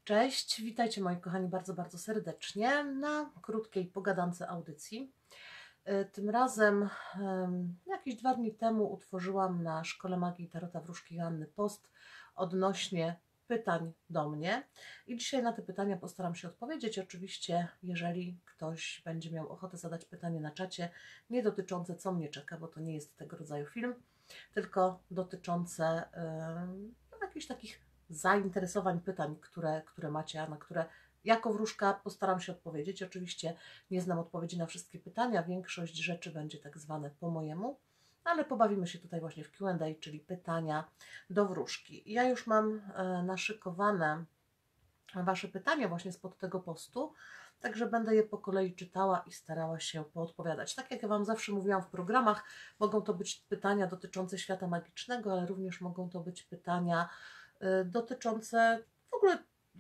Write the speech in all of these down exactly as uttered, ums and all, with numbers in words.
Cześć, witajcie moi kochani bardzo, bardzo serdecznie na krótkiej pogadance audycji. Tym razem jakieś dwa dni temu utworzyłam na Szkole Magii Tarota Wróżki Joanny post odnośnie pytań do mnie i dzisiaj na te pytania postaram się odpowiedzieć. Oczywiście, jeżeli ktoś będzie miał ochotę zadać pytanie na czacie, nie dotyczące co mnie czeka, bo to nie jest tego rodzaju film, tylko dotyczące yy, jakichś takich zainteresowań, pytań, które, które macie, a na które jako wróżka postaram się odpowiedzieć. Oczywiście nie znam odpowiedzi na wszystkie pytania, większość rzeczy będzie tak zwane po mojemu, ale pobawimy się tutaj właśnie w Q and A, czyli pytania do wróżki. Ja już mam naszykowane Wasze pytania właśnie spod tego postu, także będę je po kolei czytała i starała się poodpowiadać. Tak jak ja Wam zawsze mówiłam w programach, mogą to być pytania dotyczące świata magicznego, ale również mogą to być pytania dotyczące w ogóle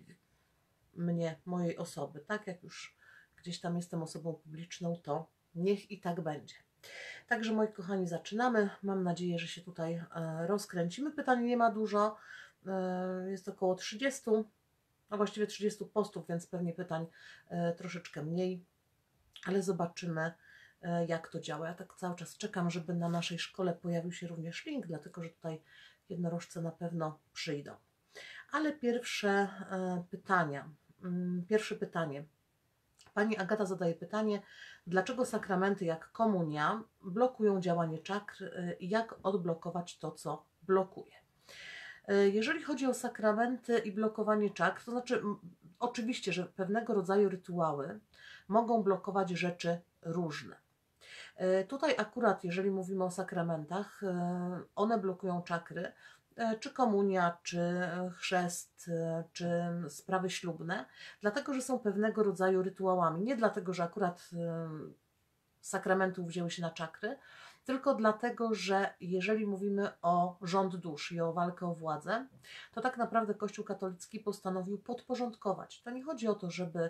mnie, mojej osoby. Tak jak już gdzieś tam jestem osobą publiczną, to niech i tak będzie. Także moi kochani, zaczynamy. Mam nadzieję, że się tutaj rozkręcimy. Pytań nie ma dużo. Jest około trzydziestu, a właściwie trzydziestu postów, więc pewnie pytań troszeczkę mniej, ale zobaczymy, jak to działa. Ja tak cały czas czekam, żeby na naszej szkole pojawił się również link, dlatego że tutaj jednorożce na pewno przyjdą. Ale pierwsze pytania. Pierwsze pytanie. Pani Agata zadaje pytanie, dlaczego sakramenty jak komunia blokują działanie czakr i jak odblokować to, co blokuje. Jeżeli chodzi o sakramenty i blokowanie czakr, to znaczy oczywiście, że pewnego rodzaju rytuały mogą blokować rzeczy różne. Tutaj akurat, jeżeli mówimy o sakramentach, one blokują czakry, czy komunia, czy chrzest, czy sprawy ślubne, dlatego, że są pewnego rodzaju rytuałami. Nie dlatego, że akurat sakramentów wzięły się na czakry, tylko dlatego, że jeżeli mówimy o rząd dusz i o walkę o władzę, to tak naprawdę Kościół katolicki postanowił podporządkować. To nie chodzi o to, żeby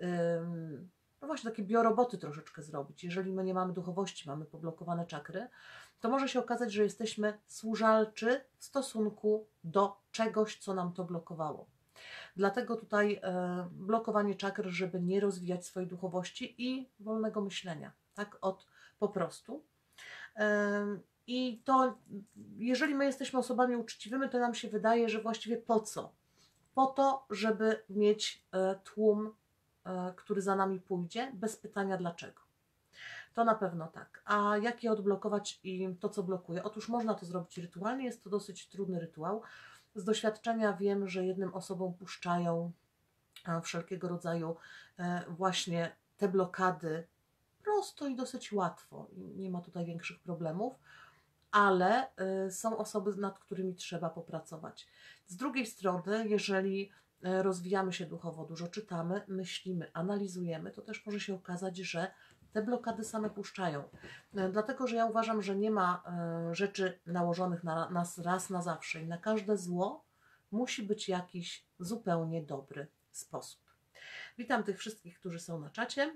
no właśnie takie bioroboty troszeczkę zrobić. Jeżeli my nie mamy duchowości, mamy poblokowane czakry, to może się okazać, że jesteśmy służalczy w stosunku do czegoś, co nam to blokowało. Dlatego tutaj e, blokowanie czakr, żeby nie rozwijać swojej duchowości i wolnego myślenia, tak, od po prostu. E, I to, jeżeli my jesteśmy osobami uczciwymi, to nam się wydaje, że właściwie po co? Po to, żeby mieć e, tłum, e, który za nami pójdzie, bez pytania dlaczego. To na pewno tak. A jak je odblokować i to, co blokuje? Otóż można to zrobić rytualnie, jest to dosyć trudny rytuał. Z doświadczenia wiem, że jednym osobom puszczają wszelkiego rodzaju właśnie te blokady prosto i dosyć łatwo. Nie ma tutaj większych problemów, ale są osoby, nad którymi trzeba popracować. Z drugiej strony, jeżeli rozwijamy się duchowo, dużo czytamy, myślimy, analizujemy, to też może się okazać, że te blokady same puszczają. Dlatego, że ja uważam, że nie ma rzeczy nałożonych na nas raz na zawsze i na każde zło musi być jakiś zupełnie dobry sposób. Witam tych wszystkich, którzy są na czacie.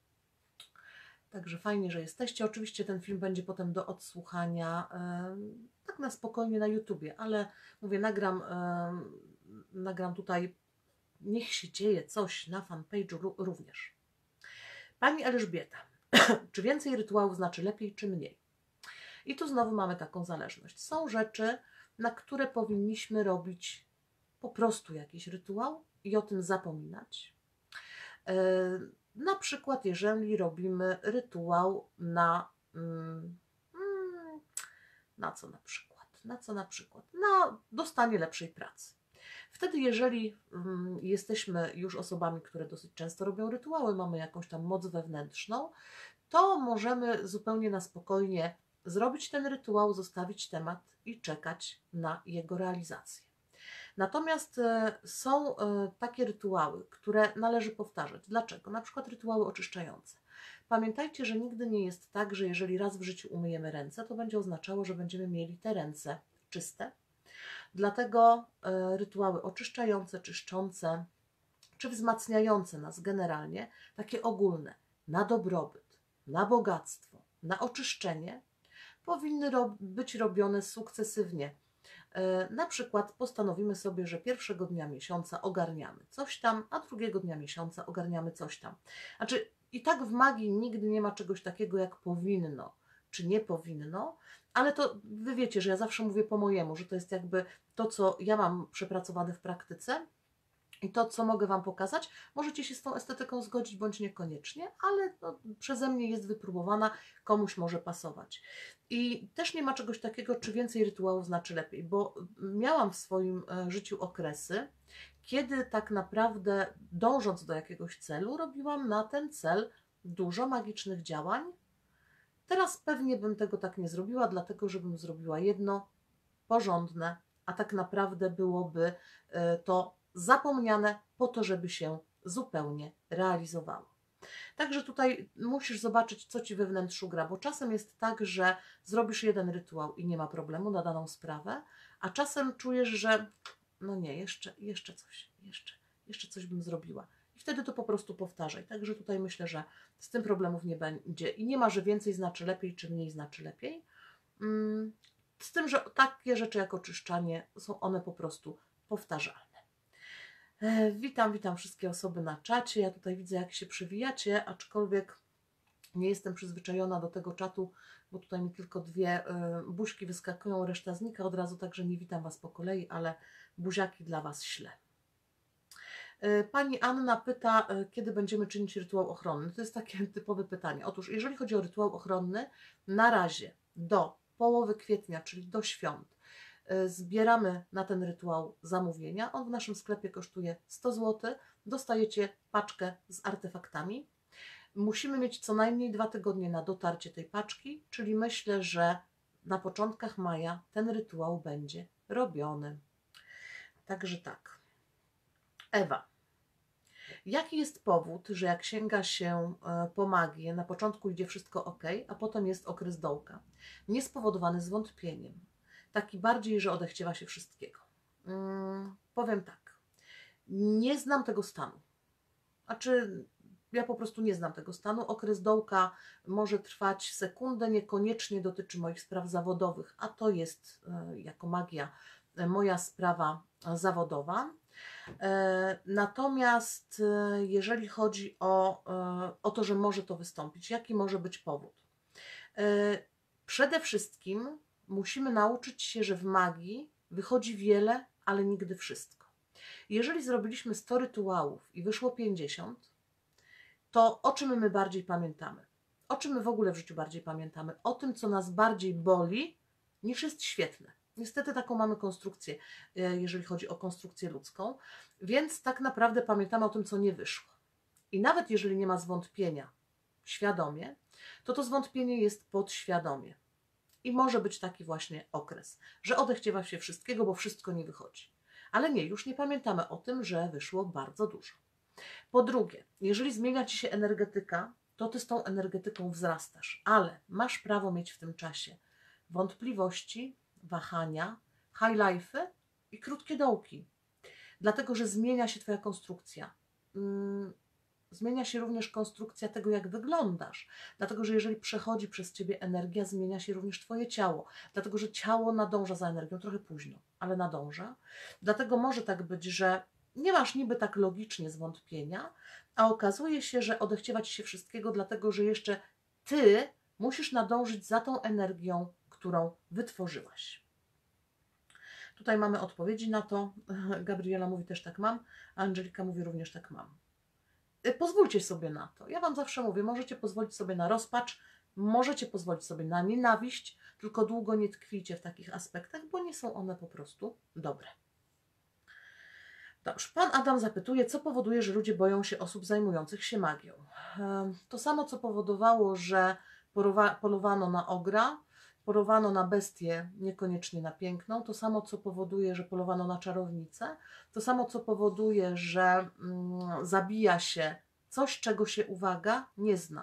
Także fajnie, że jesteście. Oczywiście ten film będzie potem do odsłuchania tak na spokojnie na YouTubie, ale mówię, nagram, nagram tutaj, niech się dzieje coś na fanpage'u również. Pani Elżbieta, czy więcej rytuałów znaczy lepiej, czy mniej? I tu znowu mamy taką zależność. Są rzeczy, na które powinniśmy robić po prostu jakiś rytuał i o tym zapominać. Yy, na przykład, jeżeli robimy rytuał na... Mm, na co na przykład? Na co na przykład? Na dostanie lepszej pracy. Wtedy, jeżeli mm, jesteśmy już osobami, które dosyć często robią rytuały, mamy jakąś tam moc wewnętrzną, to możemy zupełnie na spokojnie zrobić ten rytuał, zostawić temat i czekać na jego realizację. Natomiast e, są e, takie rytuały, które należy powtarzać. Dlaczego? Na przykład rytuały oczyszczające. Pamiętajcie, że nigdy nie jest tak, że jeżeli raz w życiu umyjemy ręce, to będzie oznaczało, że będziemy mieli te ręce czyste. Dlatego e, rytuały oczyszczające, czyszczące, czy wzmacniające nas generalnie, takie ogólne, na dobrobyt, na bogactwo, na oczyszczenie, powinny ro być robione sukcesywnie. Na przykład postanowimy sobie, że pierwszego dnia miesiąca ogarniamy coś tam, a drugiego dnia miesiąca ogarniamy coś tam. Znaczy, i tak w magii nigdy nie ma czegoś takiego jak powinno, czy nie powinno, ale to wy wiecie, że ja zawsze mówię po mojemu, że to jest jakby to, co ja mam przepracowane w praktyce i to, co mogę Wam pokazać. Możecie się z tą estetyką zgodzić, bądź niekoniecznie, ale no, przeze mnie jest wypróbowana, komuś może pasować. I też nie ma czegoś takiego, czy więcej rytuałów znaczy lepiej, bo miałam w swoim życiu okresy, kiedy tak naprawdę dążąc do jakiegoś celu, robiłam na ten cel dużo magicznych działań. Teraz pewnie bym tego tak nie zrobiła, dlatego żebym zrobiła jedno porządne, a tak naprawdę byłoby to zapomniane po to, żeby się zupełnie realizowało. Także tutaj musisz zobaczyć, co Ci we wnętrzu gra, bo czasem jest tak, że zrobisz jeden rytuał i nie ma problemu na daną sprawę, a czasem czujesz, że no nie, jeszcze, jeszcze coś, jeszcze, jeszcze coś bym zrobiła. I wtedy to po prostu powtarzaj. Także tutaj myślę, że z tym problemów nie będzie. I nie ma, że więcej znaczy lepiej, czy mniej znaczy lepiej. Z tym, że takie rzeczy jak oczyszczanie są one po prostu powtarzalne. Witam, witam wszystkie osoby na czacie. Ja tutaj widzę, jak się przewijacie, aczkolwiek nie jestem przyzwyczajona do tego czatu, bo tutaj mi tylko dwie buźki wyskakują, reszta znika od razu, także nie witam Was po kolei, ale buziaki dla Was ślę. Pani Anna pyta, kiedy będziemy czynić rytuał ochronny. To jest takie typowe pytanie. Otóż, jeżeli chodzi o rytuał ochronny, na razie do połowy kwietnia, czyli do świąt, zbieramy na ten rytuał zamówienia. On w naszym sklepie kosztuje sto złotych. Dostajecie paczkę z artefaktami. Musimy mieć co najmniej dwa tygodnie na dotarcie tej paczki, czyli myślę, że na początkach maja ten rytuał będzie robiony. Także tak. Ewa. Jaki jest powód, że jak sięga się po magię, na początku idzie wszystko ok, a potem jest okres dołka? Niespowodowany zwątpieniem. Taki bardziej, że odechciewa się wszystkiego. Hmm, powiem tak. Nie znam tego stanu. Znaczy, ja po prostu nie znam tego stanu. Okres dołka może trwać sekundę, niekoniecznie dotyczy moich spraw zawodowych, a to jest jako magia moja sprawa zawodowa. Natomiast jeżeli chodzi o, o to, że może to wystąpić, jaki może być powód? Przede wszystkim musimy nauczyć się, że w magii wychodzi wiele, ale nigdy wszystko. Jeżeli zrobiliśmy sto rytuałów i wyszło pięćdziesiąt, to o czym my bardziej pamiętamy? O czym my w ogóle w życiu bardziej pamiętamy? O tym, co nas bardziej boli, niż jest świetne. Niestety taką mamy konstrukcję, jeżeli chodzi o konstrukcję ludzką, więc tak naprawdę pamiętamy o tym, co nie wyszło. I nawet jeżeli nie ma zwątpienia świadomie, to to zwątpienie jest podświadomie. I może być taki właśnie okres, że odechciewa się wszystkiego, bo wszystko nie wychodzi. Ale nie, już nie pamiętamy o tym, że wyszło bardzo dużo. Po drugie, jeżeli zmienia Ci się energetyka, to Ty z tą energetyką wzrastasz, ale masz prawo mieć w tym czasie wątpliwości, wahania, high life'y i krótkie dołki. Dlatego, że zmienia się Twoja konstrukcja. Hmm, zmienia się również konstrukcja tego, jak wyglądasz. Dlatego, że jeżeli przechodzi przez Ciebie energia, zmienia się również Twoje ciało. Dlatego, że ciało nadąża za energią, trochę późno, ale nadąża. Dlatego może tak być, że nie masz niby tak logicznie zwątpienia, a okazuje się, że odechciewa Ci się wszystkiego, dlatego, że jeszcze Ty musisz nadążyć za tą energią, którą wytworzyłaś. Tutaj mamy odpowiedzi na to. Gabriela mówi też tak mam, a Angelika mówi również tak mam. Pozwólcie sobie na to. Ja Wam zawsze mówię, możecie pozwolić sobie na rozpacz, możecie pozwolić sobie na nienawiść, tylko długo nie tkwijcie w takich aspektach, bo nie są one po prostu dobre. Dobrze, Pan Adam zapytuje, co powoduje, że ludzie boją się osób zajmujących się magią. To samo, co powodowało, że polowano na ogra, polowano na bestię, niekoniecznie na piękną, to samo, co powoduje, że polowano na czarownicę, to samo, co powoduje, że mm, zabija się coś, czego się, uwaga, nie zna.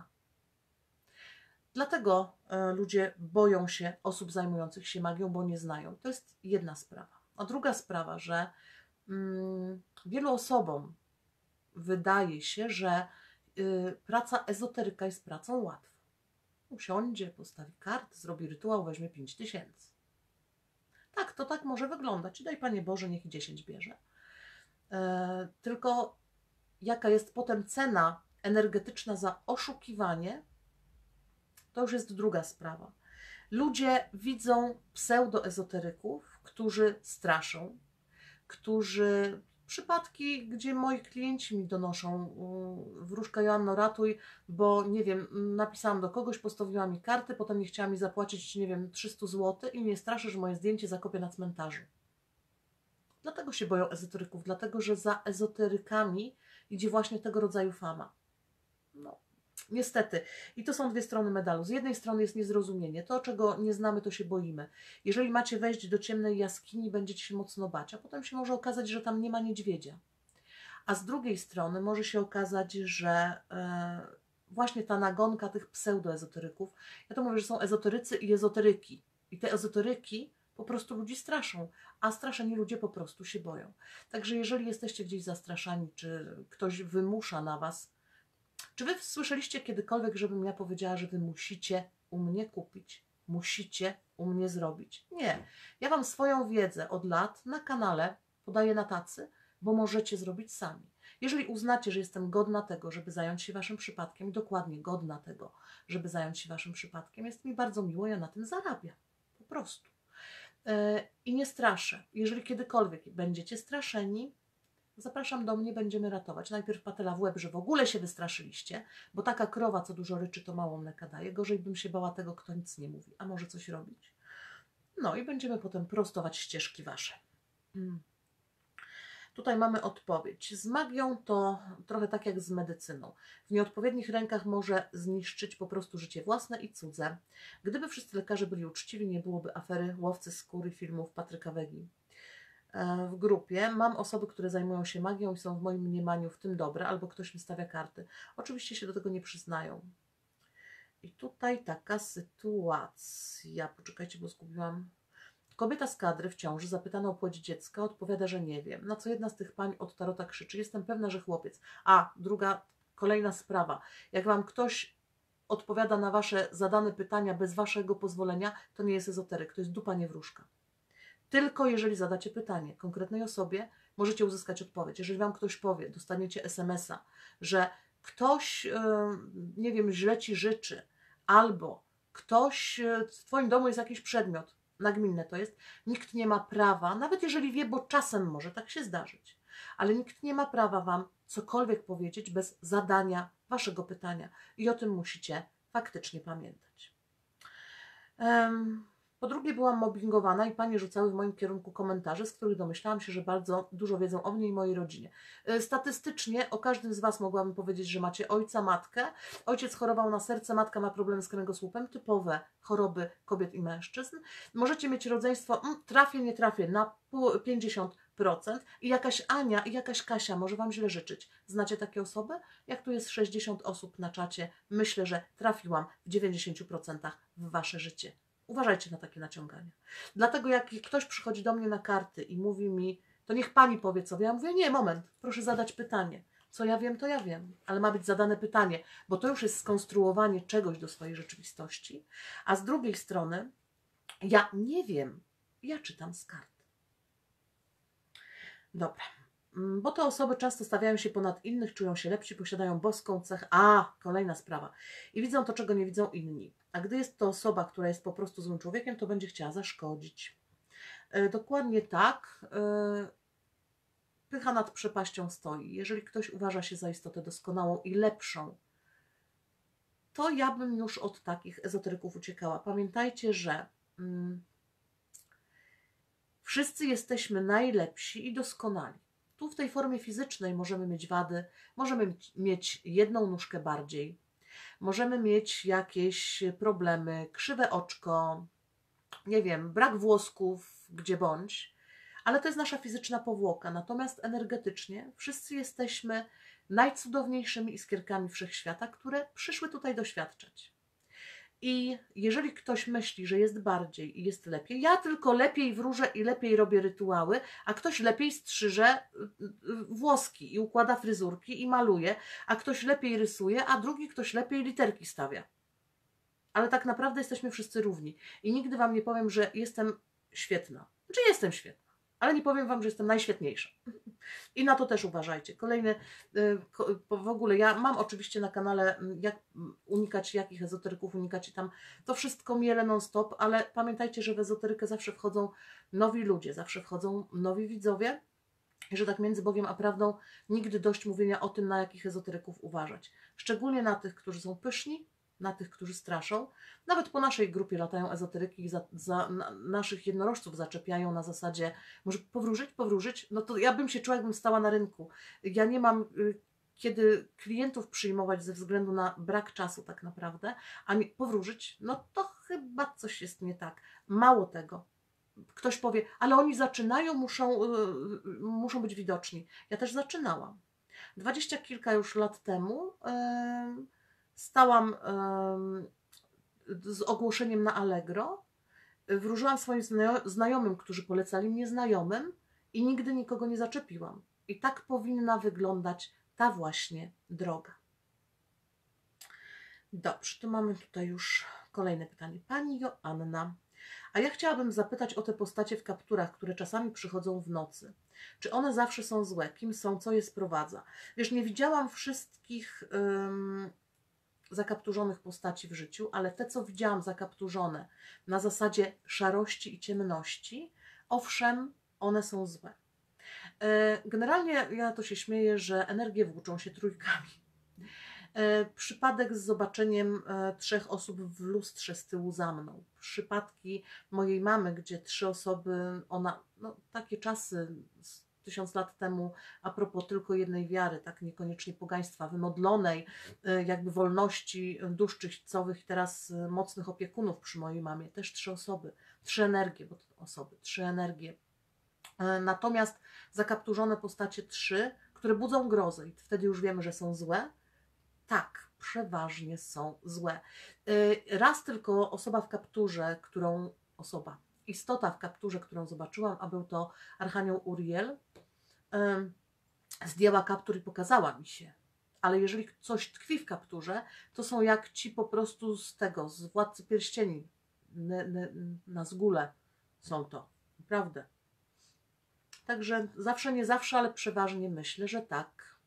Dlatego y, ludzie boją się osób zajmujących się magią, bo nie znają. To jest jedna sprawa. A druga sprawa, że mm, wielu osobom wydaje się, że y, praca ezoteryka jest pracą łatwą. Usiądzie, postawi karty, zrobi rytuał, weźmie pięć tysięcy. Tak to tak może wyglądać. Daj Panie Boże, niech i dziesięć bierze. E, tylko jaka jest potem cena energetyczna za oszukiwanie, to już jest druga sprawa. Ludzie widzą pseudoezoteryków, którzy straszą, którzy... Przypadki, gdzie moi klienci mi donoszą: wróżka Joanno, ratuj, bo nie wiem, napisałam do kogoś, postawiła mi karty, potem nie chciała mi zapłacić, nie wiem, trzysta złotych i mnie straszy, że moje zdjęcie zakopię na cmentarzu. Dlatego się boją ezoteryków, dlatego że za ezoterykami idzie właśnie tego rodzaju fama. No, niestety. I to są dwie strony medalu. Z jednej strony jest niezrozumienie. To, czego nie znamy, to się boimy. Jeżeli macie wejść do ciemnej jaskini, będziecie się mocno bać, a potem się może okazać, że tam nie ma niedźwiedzia. A z drugiej strony może się okazać, że e, właśnie ta nagonka tych pseudoezoteryków, ja to mówię, że są ezoterycy i ezoteryki. I te ezoteryki po prostu ludzi straszą, a straszeni ludzie po prostu się boją. Także jeżeli jesteście gdzieś zastraszani, czy ktoś wymusza na was... Czy wy słyszeliście kiedykolwiek, żebym ja powiedziała, że wy musicie u mnie kupić? Musicie u mnie zrobić? Nie. Ja wam swoją wiedzę od lat na kanale podaję na tacy, bo możecie zrobić sami. Jeżeli uznacie, że jestem godna tego, żeby zająć się waszym przypadkiem, dokładnie godna tego, żeby zająć się waszym przypadkiem, jest mi bardzo miło, ja na tym zarabiam. Po prostu. Yy, I nie straszę. Jeżeli kiedykolwiek będziecie straszeni, zapraszam do mnie, będziemy ratować. Najpierw patela w łeb, że w ogóle się wystraszyliście, bo taka krowa, co dużo ryczy, to mało mleka daje. Gorzej bym się bała tego, kto nic nie mówi, a może coś robić. No i będziemy potem prostować ścieżki wasze. Hmm. Tutaj mamy odpowiedź. Z magią to trochę tak jak z medycyną. W nieodpowiednich rękach może zniszczyć po prostu życie własne i cudze. Gdyby wszyscy lekarze byli uczciwi, nie byłoby afery łowcy skóry filmów Patryka Wegi. W grupie mam osoby, które zajmują się magią i są w moim mniemaniu w tym dobre, albo ktoś mi stawia karty. Oczywiście się do tego nie przyznają. I tutaj taka sytuacja. Poczekajcie, bo zgubiłam. Kobieta z kadry w ciąży, zapytana o płeć dziecka, odpowiada, że nie wiem. Na co jedna z tych pań od tarota krzyczy: jestem pewna, że chłopiec. A, druga, kolejna sprawa. Jak wam ktoś odpowiada na wasze zadane pytania bez waszego pozwolenia, to nie jest ezoteryk, to jest dupa, nie wróżka. Tylko jeżeli zadacie pytanie konkretnej osobie, możecie uzyskać odpowiedź. Jeżeli wam ktoś powie, dostaniecie es em es a, że ktoś, nie wiem, źle ci życzy, albo ktoś, w twoim domu jest jakiś przedmiot, nagminne to jest, nikt nie ma prawa, nawet jeżeli wie, bo czasem może tak się zdarzyć, ale nikt nie ma prawa wam cokolwiek powiedzieć bez zadania waszego pytania. I o tym musicie faktycznie pamiętać. Um, Po drugie, byłam mobbingowana i panie rzucały w moim kierunku komentarze, z których domyślałam się, że bardzo dużo wiedzą o mnie i mojej rodzinie. Statystycznie o każdym z was mogłabym powiedzieć, że macie ojca, matkę. Ojciec chorował na serce, matka ma problemy z kręgosłupem, typowe choroby kobiet i mężczyzn. Możecie mieć rodzeństwo, mm, trafię, nie trafię, na pięćdziesiąt procent i jakaś Ania i jakaś Kasia może wam źle życzyć. Znacie takie osoby? Jak tu jest sześćdziesiąt osób na czacie, myślę, że trafiłam w dziewięćdziesięciu procentach w wasze życie. Uważajcie na takie naciągania. Dlatego jak ktoś przychodzi do mnie na karty i mówi mi, to niech pani powie co wie, ja mówię, nie, moment, proszę zadać pytanie. Co ja wiem, to ja wiem, ale ma być zadane pytanie, bo to już jest skonstruowanie czegoś do swojej rzeczywistości. A z drugiej strony, ja nie wiem, ja czytam z kart. Dobra, bo te osoby często stawiają się ponad innych, czują się lepsi, posiadają boską cechę. A, kolejna sprawa. I widzą to, czego nie widzą inni. A gdy jest to osoba, która jest po prostu złym człowiekiem, to będzie chciała zaszkodzić. Yy, dokładnie tak. Yy, pycha nad przepaścią stoi. Jeżeli ktoś uważa się za istotę doskonałą i lepszą, to ja bym już od takich ezoteryków uciekała. Pamiętajcie, że yy, wszyscy jesteśmy najlepsi i doskonali. Tu w tej formie fizycznej możemy mieć wady, możemy mieć jedną nóżkę bardziej, możemy mieć jakieś problemy, krzywe oczko, nie wiem, brak włosków, gdzie bądź, ale to jest nasza fizyczna powłoka. Natomiast energetycznie wszyscy jesteśmy najcudowniejszymi iskierkami wszechświata, które przyszły tutaj doświadczać. I jeżeli ktoś myśli, że jest bardziej i jest lepiej, ja tylko lepiej wróżę i lepiej robię rytuały, a ktoś lepiej strzyże włoski i układa fryzurki i maluje, a ktoś lepiej rysuje, a drugi ktoś lepiej literki stawia. Ale tak naprawdę jesteśmy wszyscy równi. I nigdy wam nie powiem, że jestem świetna. Znaczy jestem świetna, ale nie powiem Wam, że jestem najświetniejsza. I na to też uważajcie. Kolejny, w ogóle ja mam oczywiście na kanale jak unikać, jakich ezoteryków unikać i tam to wszystko mielę non stop, ale pamiętajcie, że w ezoterykę zawsze wchodzą nowi ludzie, zawsze wchodzą nowi widzowie i że tak między Bogiem a prawdą nigdy dość mówienia o tym, na jakich ezoteryków uważać. Szczególnie na tych, którzy są pyszni, na tych, którzy straszą. Nawet po naszej grupie latają ezoteryki i za, za na, naszych jednorożców zaczepiają na zasadzie, może powróżyć, powróżyć, no to ja bym się czuła, jakbym stała na rynku. Ja nie mam y, kiedy klientów przyjmować ze względu na brak czasu tak naprawdę, a nie, powróżyć, no to chyba coś jest nie tak. Mało tego. Ktoś powie, ale oni zaczynają, muszą, y, muszą być widoczni. Ja też zaczynałam. Dwadzieścia kilka już lat temu y, stałam y, z ogłoszeniem na Allegro, wróżyłam swoim znajomym, którzy polecali mnie znajomym i nigdy nikogo nie zaczepiłam. I tak powinna wyglądać ta właśnie droga. Dobrze, to mamy tutaj już kolejne pytanie. Pani Joanna. A ja chciałabym zapytać o te postacie w kapturach, które czasami przychodzą w nocy. Czy one zawsze są złe? Kim są? Co je sprowadza? Wiesz, nie widziałam wszystkich ym, zakapturzonych postaci w życiu, ale te, co widziałam zakapturzone na zasadzie szarości i ciemności, owszem, one są złe. Yy, generalnie ja to się śmieję, że energie włóczą się trójkami. Przypadek z zobaczeniem trzech osób w lustrze z tyłu za mną. Przypadki mojej mamy, gdzie trzy osoby, ona, no takie czasy tysiąc lat temu, a propos tylko jednej wiary, tak niekoniecznie pogaństwa, wymodlonej, jakby wolności dusz czyśćcowych i teraz mocnych opiekunów przy mojej mamie. Też trzy osoby, trzy energie, bo to osoby, trzy energie. Natomiast zakapturzone postacie trzy, które budzą grozę i wtedy już wiemy, że są złe. Tak, przeważnie są złe. Raz tylko osoba w kapturze, którą, osoba, istota w kapturze, którą zobaczyłam, a był to Archanioł Uriel, zdjęła kaptur i pokazała mi się. Ale jeżeli coś tkwi w kapturze, to są jak ci po prostu z tego, z Władcy Pierścieni, na zgóle są to, naprawdę. Także zawsze, nie zawsze, ale przeważnie myślę, że tak.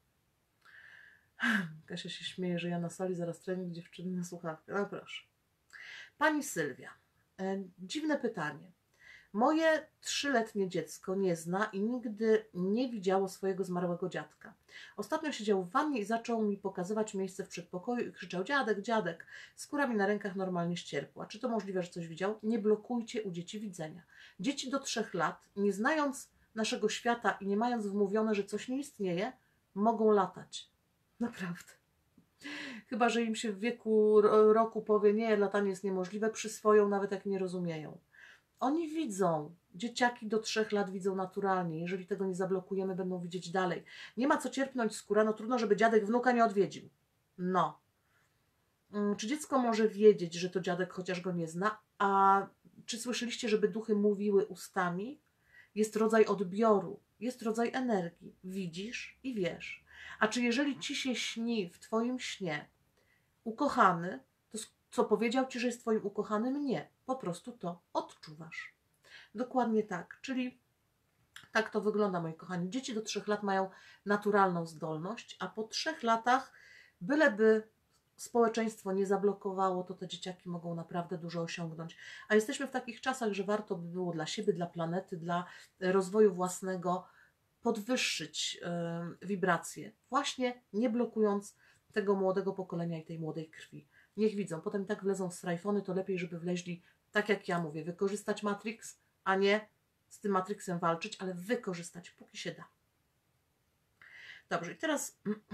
Kasia się śmieje, że ja na sali zaraz trening dziewczyny na słuchawkę. No proszę. Pani Sylwia. E, dziwne pytanie. Moje trzyletnie dziecko nie zna i nigdy nie widziało swojego zmarłego dziadka. Ostatnio siedział w wannie i zaczął mi pokazywać miejsce w przedpokoju i krzyczał: dziadek, dziadek. Skóra mi na rękach normalnie ścierpła. Czy to możliwe, że coś widział? Nie blokujcie u dzieci widzenia. Dzieci do trzech lat, nie znając naszego świata i nie mając wmówione, że coś nie istnieje, mogą latać. Naprawdę. Chyba że im się w wieku roku powie: nie, latanie jest niemożliwe, przyswoją, nawet jak nie rozumieją. Oni widzą. Dzieciaki do trzech lat widzą naturalnie. Jeżeli tego nie zablokujemy, będą widzieć dalej. Nie ma co cierpnąć skóra, no trudno, żeby dziadek wnuka nie odwiedził. No. Czy dziecko może wiedzieć, że to dziadek, chociaż go nie zna? A czy słyszeliście, żeby duchy mówiły ustami? Jest rodzaj odbioru, jest rodzaj energii. Widzisz i wiesz. A czy jeżeli ci się śni w twoim śnie ukochany, to co powiedział ci, że jest twoim ukochanym? Nie. Po prostu to odczuwasz. Dokładnie tak. Czyli tak to wygląda, moi kochani. Dzieci do trzech lat mają naturalną zdolność, a po trzech latach, byleby społeczeństwo nie zablokowało, to te dzieciaki mogą naprawdę dużo osiągnąć. A jesteśmy w takich czasach, że warto by było dla siebie, dla planety, dla rozwoju własnego podwyższyć yy, wibracje, właśnie nie blokując tego młodego pokolenia i tej młodej krwi. Niech widzą, potem tak wlezą w strajfony, to lepiej, żeby wleźli, tak jak ja mówię, wykorzystać Matrix, a nie z tym Matrixem walczyć, ale wykorzystać, póki się da. Dobrze, i teraz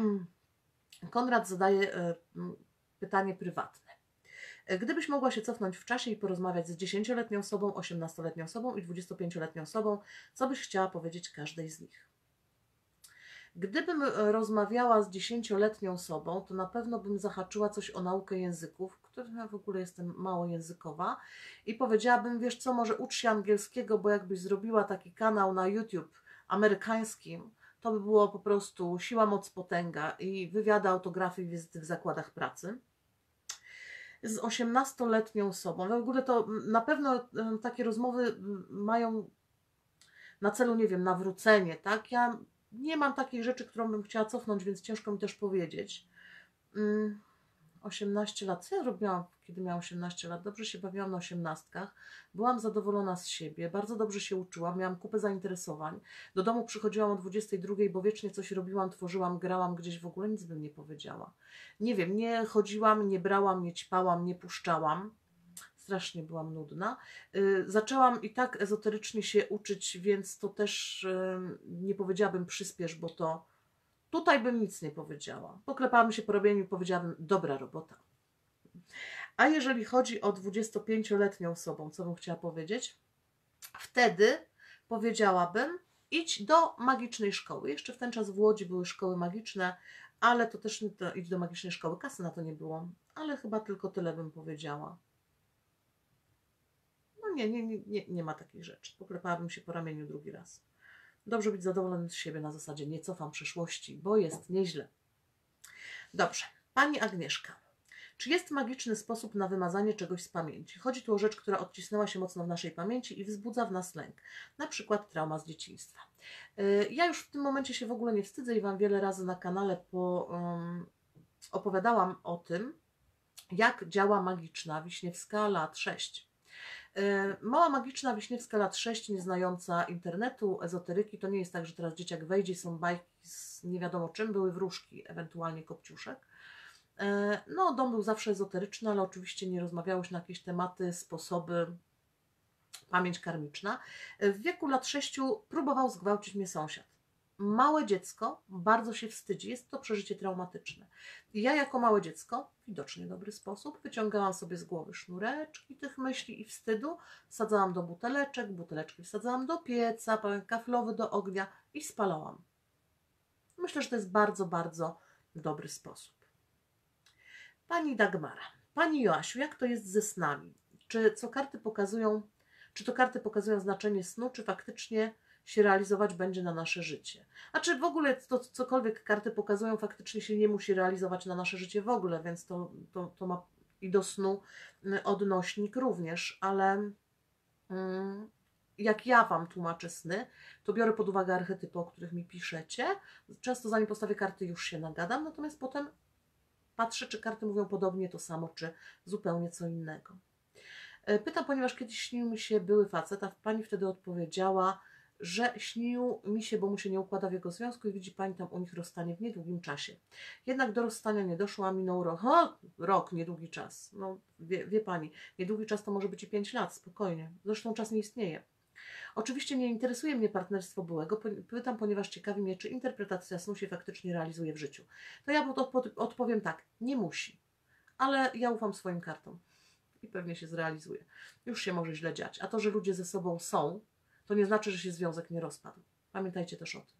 Konrad zadaje pytanie prywatne. Gdybyś mogła się cofnąć w czasie i porozmawiać z dziesięcioletnią osobą, osiemnastoletnią osobą i dwudziestopięcioletnią osobą, co byś chciała powiedzieć każdej z nich? Gdybym rozmawiała z dziesięcioletnią osobą, to na pewno bym zahaczyła coś o naukę języków, którym ja w ogóle jestem mało językowa, i powiedziałabym: wiesz co, może ucz się angielskiego, bo jakbyś zrobiła taki kanał na YouTube amerykańskim, to by było po prostu siła, moc, potęga i wywiady, autografy i wizyty w zakładach pracy. Z osiemnastoletnią osobą, w ogóle to na pewno takie rozmowy mają na celu, nie wiem, nawrócenie, tak? Ja nie mam takiej rzeczy, którą bym chciała cofnąć, więc ciężko mi też powiedzieć. Mm, osiemnaście lat, co ja robiłam, kiedy miałam osiemnaście lat? Dobrze się bawiłam na osiemnastkach, byłam zadowolona z siebie, bardzo dobrze się uczyłam, miałam kupę zainteresowań. Do domu przychodziłam o dwudziestej drugiej, bo wiecznie coś robiłam, tworzyłam, grałam gdzieś, w ogóle nic bym nie powiedziała. Nie wiem, nie chodziłam, nie brałam, nie ćpałam, nie puszczałam. Strasznie byłam nudna. Yy, zaczęłam i tak ezoterycznie się uczyć, więc to też yy, nie powiedziałabym przyspiesz, bo to tutaj bym nic nie powiedziała. Poklepałabym się po robieniu i powiedziałabym, dobra robota. A jeżeli chodzi o dwudziestopięcioletnią osobą, co bym chciała powiedzieć? Wtedy powiedziałabym, idź do magicznej szkoły. Jeszcze w ten czas w Łodzi były szkoły magiczne, ale to też to, idź do magicznej szkoły. Kasy na to nie było, ale chyba tylko tyle bym powiedziała. No nie, nie, nie, nie, nie ma takich rzeczy. Poklepałabym się po ramieniu drugi raz. Dobrze być zadowolony z siebie na zasadzie nie cofam przeszłości, bo jest nieźle. Dobrze, pani Agnieszka. Czy jest magiczny sposób na wymazanie czegoś z pamięci? Chodzi tu o rzecz, która odcisnęła się mocno w naszej pamięci i wzbudza w nas lęk. Na przykład trauma z dzieciństwa. Ja już w tym momencie się w ogóle nie wstydzę i Wam wiele razy na kanale po, um, opowiadałam o tym, jak działa magiczna Wiśniewska lat sześć. Mała magiczna Wiśniewska lat sześć, nieznająca internetu, ezoteryki, to nie jest tak, że teraz dzieciak wejdzie, są bajki z nie wiadomo czym, były wróżki, ewentualnie kopciuszek. No, dom był zawsze ezoteryczny, ale oczywiście nie rozmawiało się na jakieś tematy, sposoby, pamięć karmiczna. W wieku lat sześciu próbował zgwałcić mnie sąsiad. Małe dziecko bardzo się wstydzi, jest to przeżycie traumatyczne. I ja jako małe dziecko, widocznie dobry sposób, wyciągałam sobie z głowy sznureczki tych myśli i wstydu, wsadzałam do buteleczek, buteleczki wsadzałam do pieca, pełen kaflowy do ognia i spalałam. Myślę, że to jest bardzo, bardzo dobry sposób. Pani Dagmara. Pani Joasiu, jak to jest ze snami? Czy co karty pokazują, czy to karty pokazują znaczenie snu, czy faktycznie się realizować będzie na nasze życie? A czy w ogóle to cokolwiek karty pokazują, faktycznie się nie musi realizować na nasze życie w ogóle, więc to, to, to ma i do snu odnośnik również, ale mm, jak ja Wam tłumaczę sny, to biorę pod uwagę archetypy, o których mi piszecie. Często zanim postawię karty już się nagadam, natomiast potem patrzę, czy karty mówią podobnie to samo, czy zupełnie co innego. Pytam, ponieważ kiedyś śnił mi się były facet, a Pani wtedy odpowiedziała, że śnił mi się, bo mu się nie układa w jego związku i widzi Pani tam u nich rozstanie w niedługim czasie. Jednak do rozstania nie doszło, a minął rok. O, rok, niedługi czas. No, wie, wie Pani, niedługi czas to może być i pięć lat, spokojnie. Zresztą czas nie istnieje. Oczywiście nie interesuje mnie partnerstwo byłego. Pytam, ponieważ ciekawi mnie, czy interpretacja snu się faktycznie realizuje w życiu. To ja odpowiem tak, nie musi. Ale ja ufam swoim kartom. I pewnie się zrealizuje. Już się może źle dziać. A to, że ludzie ze sobą są, to nie znaczy, że się związek nie rozpadł. Pamiętajcie też o tym.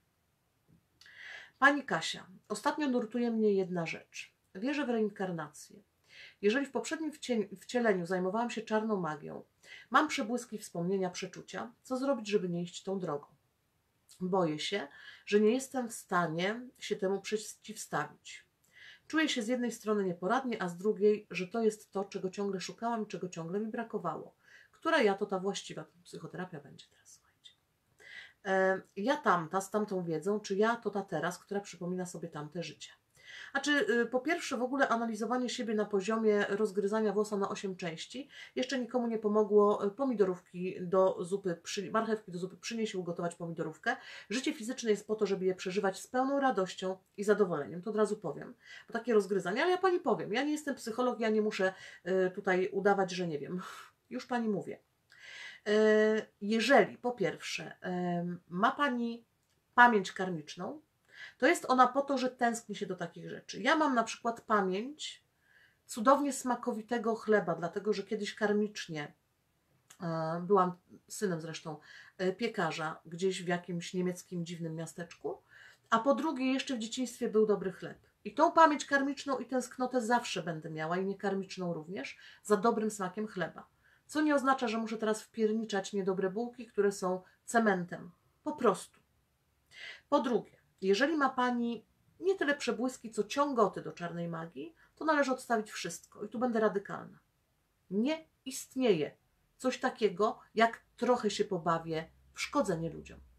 Pani Kasia, ostatnio nurtuje mnie jedna rzecz. Wierzę w reinkarnację. Jeżeli w poprzednim wcieleniu zajmowałam się czarną magią, mam przebłyski wspomnienia, przeczucia, co zrobić, żeby nie iść tą drogą? Boję się, że nie jestem w stanie się temu przeciwstawić. Czuję się z jednej strony nieporadnie, a z drugiej, że to jest to, czego ciągle szukałam i czego ciągle mi brakowało. Która ja to ta właściwa? Psychoterapia będzie teraz, słuchajcie. Ja tamta, z tamtą wiedzą, czy ja to ta teraz, która przypomina sobie tamte życie. A czy po pierwsze w ogóle analizowanie siebie na poziomie rozgryzania włosa na osiem części jeszcze nikomu nie pomogło pomidorówki do zupy, marchewki do zupy przynieść i ugotować pomidorówkę. Życie fizyczne jest po to, żeby je przeżywać z pełną radością i zadowoleniem. To od razu powiem, bo takie rozgryzanie, ale ja Pani powiem, ja nie jestem psycholog, ja nie muszę tutaj udawać, że nie wiem. Już Pani mówię. Jeżeli po pierwsze ma Pani pamięć karmiczną, to jest ona po to, że tęskni się do takich rzeczy. Ja mam na przykład pamięć cudownie smakowitego chleba, dlatego że kiedyś karmicznie byłam synem zresztą piekarza gdzieś w jakimś niemieckim dziwnym miasteczku, a po drugie jeszcze w dzieciństwie był dobry chleb. I tą pamięć karmiczną i tęsknotę zawsze będę miała, i niekarmiczną również, za dobrym smakiem chleba. Co nie oznacza, że muszę teraz wpierniczać niedobre bułki, które są cementem. Po prostu. Po drugie, jeżeli ma Pani nie tyle przebłyski, co ciągoty do czarnej magii, to należy odstawić wszystko. I tu będę radykalna. Nie istnieje coś takiego, jak trochę się pobawię w szkodzenie ludziom.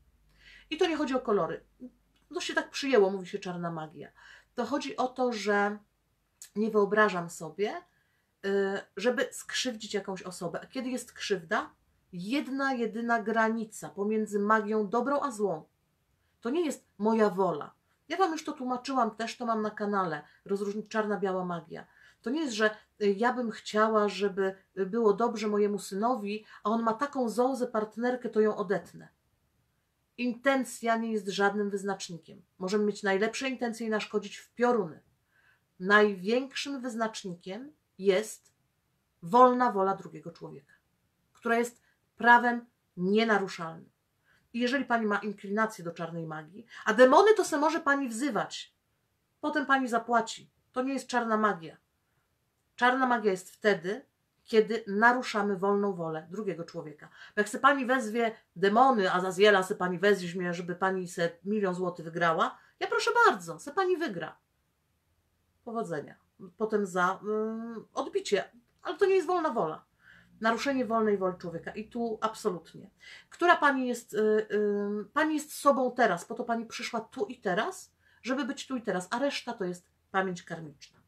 I to nie chodzi o kolory. To się tak przyjęło, mówi się czarna magia. To chodzi o to, że nie wyobrażam sobie, żeby skrzywdzić jakąś osobę. A kiedy jest krzywda? Jedna, jedyna granica pomiędzy magią dobrą a złą. To nie jest moja wola. Ja Wam już to tłumaczyłam, też to mam na kanale, rozróżnić czarna, biała magia. To nie jest, że ja bym chciała, żeby było dobrze mojemu synowi, a on ma taką zołzę partnerkę, to ją odetnę. Intencja nie jest żadnym wyznacznikiem. Możemy mieć najlepsze intencje i naszkodzić w pioruny. Największym wyznacznikiem jest wolna wola drugiego człowieka, która jest prawem nienaruszalnym. I jeżeli Pani ma inklinację do czarnej magii, a demony to se może Pani wzywać, potem Pani zapłaci. To nie jest czarna magia. Czarna magia jest wtedy, kiedy naruszamy wolną wolę drugiego człowieka. Bo jak se Pani wezwie demony, a Azazjela se Pani weźmie, żeby Pani se milion złotych wygrała, ja proszę bardzo, se Pani wygra. Powodzenia. Potem za yy, odbicie. Ale to nie jest wolna wola. Naruszenie wolnej woli człowieka. I tu absolutnie. Która Pani jest, yy, yy, Pani jest sobą teraz, po to Pani przyszła tu i teraz, żeby być tu i teraz, a reszta to jest pamięć karmiczna.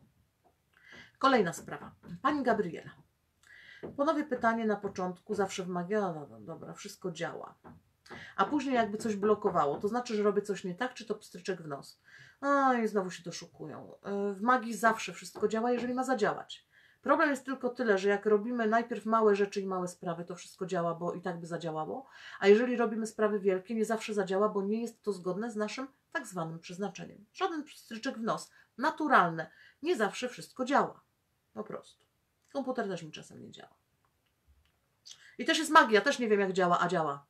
Kolejna sprawa. Pani Gabriela. Ponownie pytanie na początku, zawsze w magii, no, no dobra, wszystko działa. A później jakby coś blokowało, to znaczy, że robię coś nie tak, czy to pstryczek w nos. No i znowu się doszukują. W magii zawsze wszystko działa, jeżeli ma zadziałać. Problem jest tylko tyle, że jak robimy najpierw małe rzeczy i małe sprawy, to wszystko działa, bo i tak by zadziałało. A jeżeli robimy sprawy wielkie, nie zawsze zadziała, bo nie jest to zgodne z naszym tak zwanym przeznaczeniem. Żaden pstryczek w nos. Naturalne. Nie zawsze wszystko działa. Po prostu. Komputer też mi czasem nie działa. I też jest magia, też nie wiem jak działa, a działa.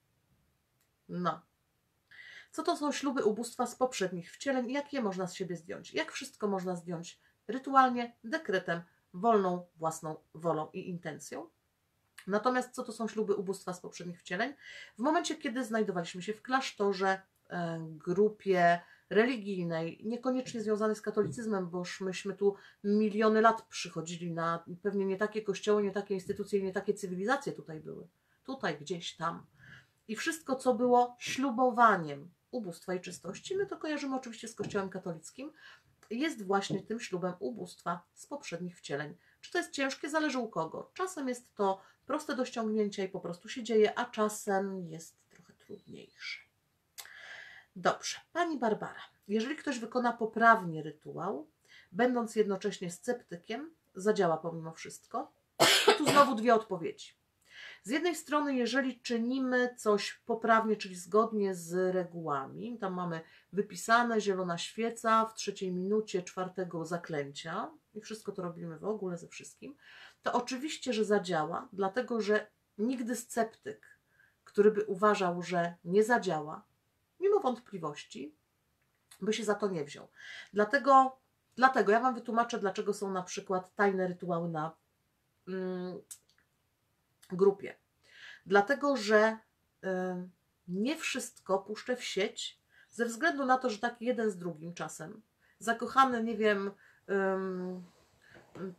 No. Co to są śluby ubóstwa z poprzednich wcieleń i jak je można z siebie zdjąć? Jak wszystko można zdjąć rytualnie, dekretem, wolną, własną wolą i intencją? Natomiast co to są śluby ubóstwa z poprzednich wcieleń? W momencie, kiedy znajdowaliśmy się w klasztorze, grupie religijnej, niekoniecznie związanej z katolicyzmem, boż myśmy tu miliony lat przychodzili na pewnie nie takie kościoły, nie takie instytucje i nie takie cywilizacje tutaj były. Tutaj, gdzieś tam. I wszystko, co było ślubowaniem ubóstwa i czystości, my to kojarzymy oczywiście z kościołem katolickim, jest właśnie tym ślubem ubóstwa z poprzednich wcieleń. Czy to jest ciężkie? Zależy u kogo. Czasem jest to proste do ściągnięcia i po prostu się dzieje, a czasem jest trochę trudniejsze. Dobrze. Pani Barbara, jeżeli ktoś wykona poprawnie rytuał, będąc jednocześnie sceptykiem, zadziała pomimo wszystko? I tu znowu dwie odpowiedzi. Z jednej strony, jeżeli czynimy coś poprawnie, czyli zgodnie z regułami, tam mamy wypisane zielona świeca w trzeciej minucie czwartego zaklęcia i wszystko to robimy w ogóle ze wszystkim, to oczywiście, że zadziała, dlatego że nigdy sceptyk, który by uważał, że nie zadziała, mimo wątpliwości, by się za to nie wziął. Dlatego, dlatego ja Wam wytłumaczę, dlaczego są na przykład tajne rytuały na mm, grupie. Dlatego, że y, nie wszystko puszczę w sieć ze względu na to, że tak jeden z drugim czasem. Zakochany, nie wiem, y, y,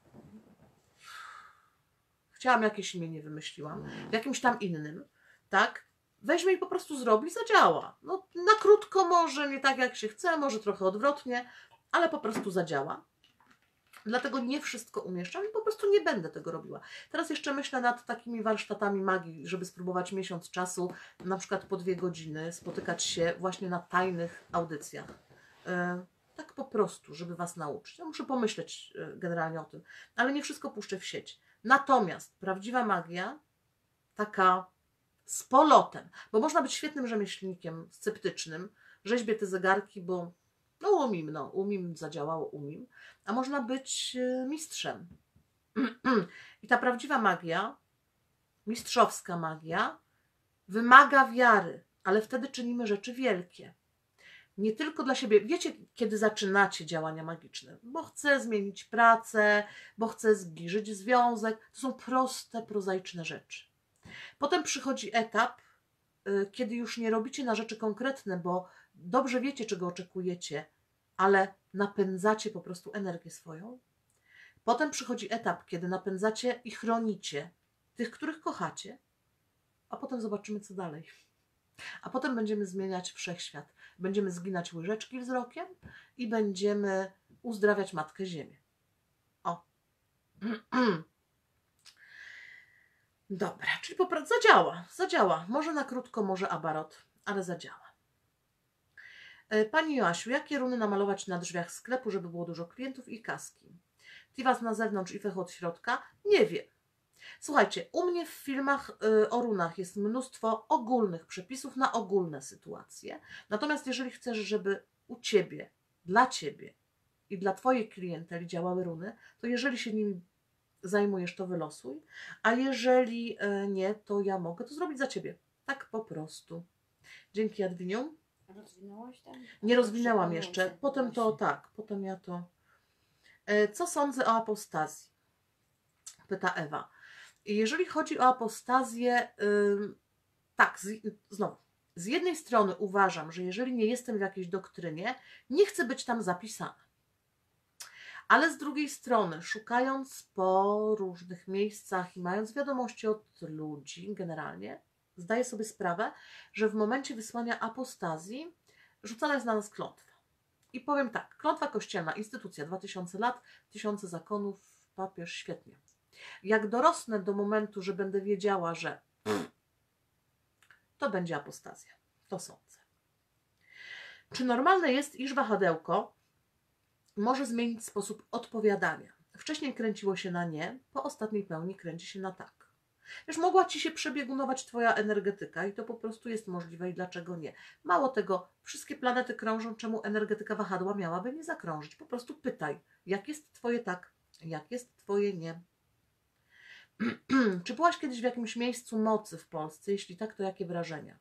chciałam jakieś imię, nie wymyśliłam, w jakimś tam innym, tak? Weźmie i po prostu zrobi, zadziała. No, na krótko może, nie tak jak się chce, może trochę odwrotnie, ale po prostu zadziała. Dlatego nie wszystko umieszczam i po prostu nie będę tego robiła. Teraz jeszcze myślę nad takimi warsztatami magii, żeby spróbować miesiąc czasu, na przykład po dwie godziny, spotykać się właśnie na tajnych audycjach. Yy, tak po prostu, żeby Was nauczyć. Ja muszę pomyśleć yy, generalnie o tym, ale nie wszystko puszczę w sieć. Natomiast prawdziwa magia, taka z polotem, bo można być świetnym rzemieślnikiem, sceptycznym, rzeźbię te zegarki, bo no umiem, no umiem, zadziałało, umiem, a można być mistrzem. I ta prawdziwa magia, mistrzowska magia, wymaga wiary, ale wtedy czynimy rzeczy wielkie. Nie tylko dla siebie. Wiecie, kiedy zaczynacie działania magiczne? Bo chcę zmienić pracę, bo chcę zbliżyć związek. To są proste, prozaiczne rzeczy. Potem przychodzi etap, kiedy już nie robicie na rzeczy konkretne, bo dobrze wiecie, czego oczekujecie, ale napędzacie po prostu energię swoją. Potem przychodzi etap, kiedy napędzacie i chronicie tych, których kochacie, a potem zobaczymy, co dalej. A potem będziemy zmieniać wszechświat. Będziemy zginać łyżeczki wzrokiem i będziemy uzdrawiać Matkę Ziemię. O. Dobra, czyli po prostu zadziała, zadziała. Może na krótko, może abarot, ale zadziała. Pani Joasiu, jakie runy namalować na drzwiach sklepu, żeby było dużo klientów i kaski? Tiwas na zewnątrz i fech od środka? Nie wiem. Słuchajcie, u mnie w filmach y, o runach jest mnóstwo ogólnych przepisów na ogólne sytuacje. Natomiast jeżeli chcesz, żeby u Ciebie, dla Ciebie i dla Twojej klienteli działały runy, to jeżeli się nimi zajmujesz, to wylosuj. A jeżeli y, nie, to ja mogę to zrobić za Ciebie. Tak po prostu. Dzięki, Jadwiniu. Rozwinęłaś tam? Nie rozwinęłam jeszcze. Potem to tak, potem ja to... Co sądzę o apostazji? Pyta Ewa. Jeżeli chodzi o apostazję, yy, tak, z, znowu, z jednej strony uważam, że jeżeli nie jestem w jakiejś doktrynie, nie chcę być tam zapisana. Ale z drugiej strony, szukając po różnych miejscach i mając wiadomości od ludzi generalnie, zdaję sobie sprawę, że w momencie wysłania apostazji rzucana jest na nas klątwa. I powiem tak, klątwa kościelna, instytucja, dwa tysiące lat, tysiące zakonów, papież, świetnie. Jak dorosnę do momentu, że będę wiedziała, że to będzie apostazja. To sądzę. Czy normalne jest, iż wahadełko może zmienić sposób odpowiadania? Wcześniej kręciło się na nie, po ostatniej pełni kręci się na tak. Wiesz, mogła Ci się przebiegunować Twoja energetyka i to po prostu jest możliwe i dlaczego nie? Mało tego, wszystkie planety krążą, czemu energetyka wahadła miałaby nie zakrążyć? Po prostu pytaj, jak jest Twoje tak, jak jest Twoje nie. Czy byłaś kiedyś w jakimś miejscu mocy w Polsce? Jeśli tak, to jakie wrażenia?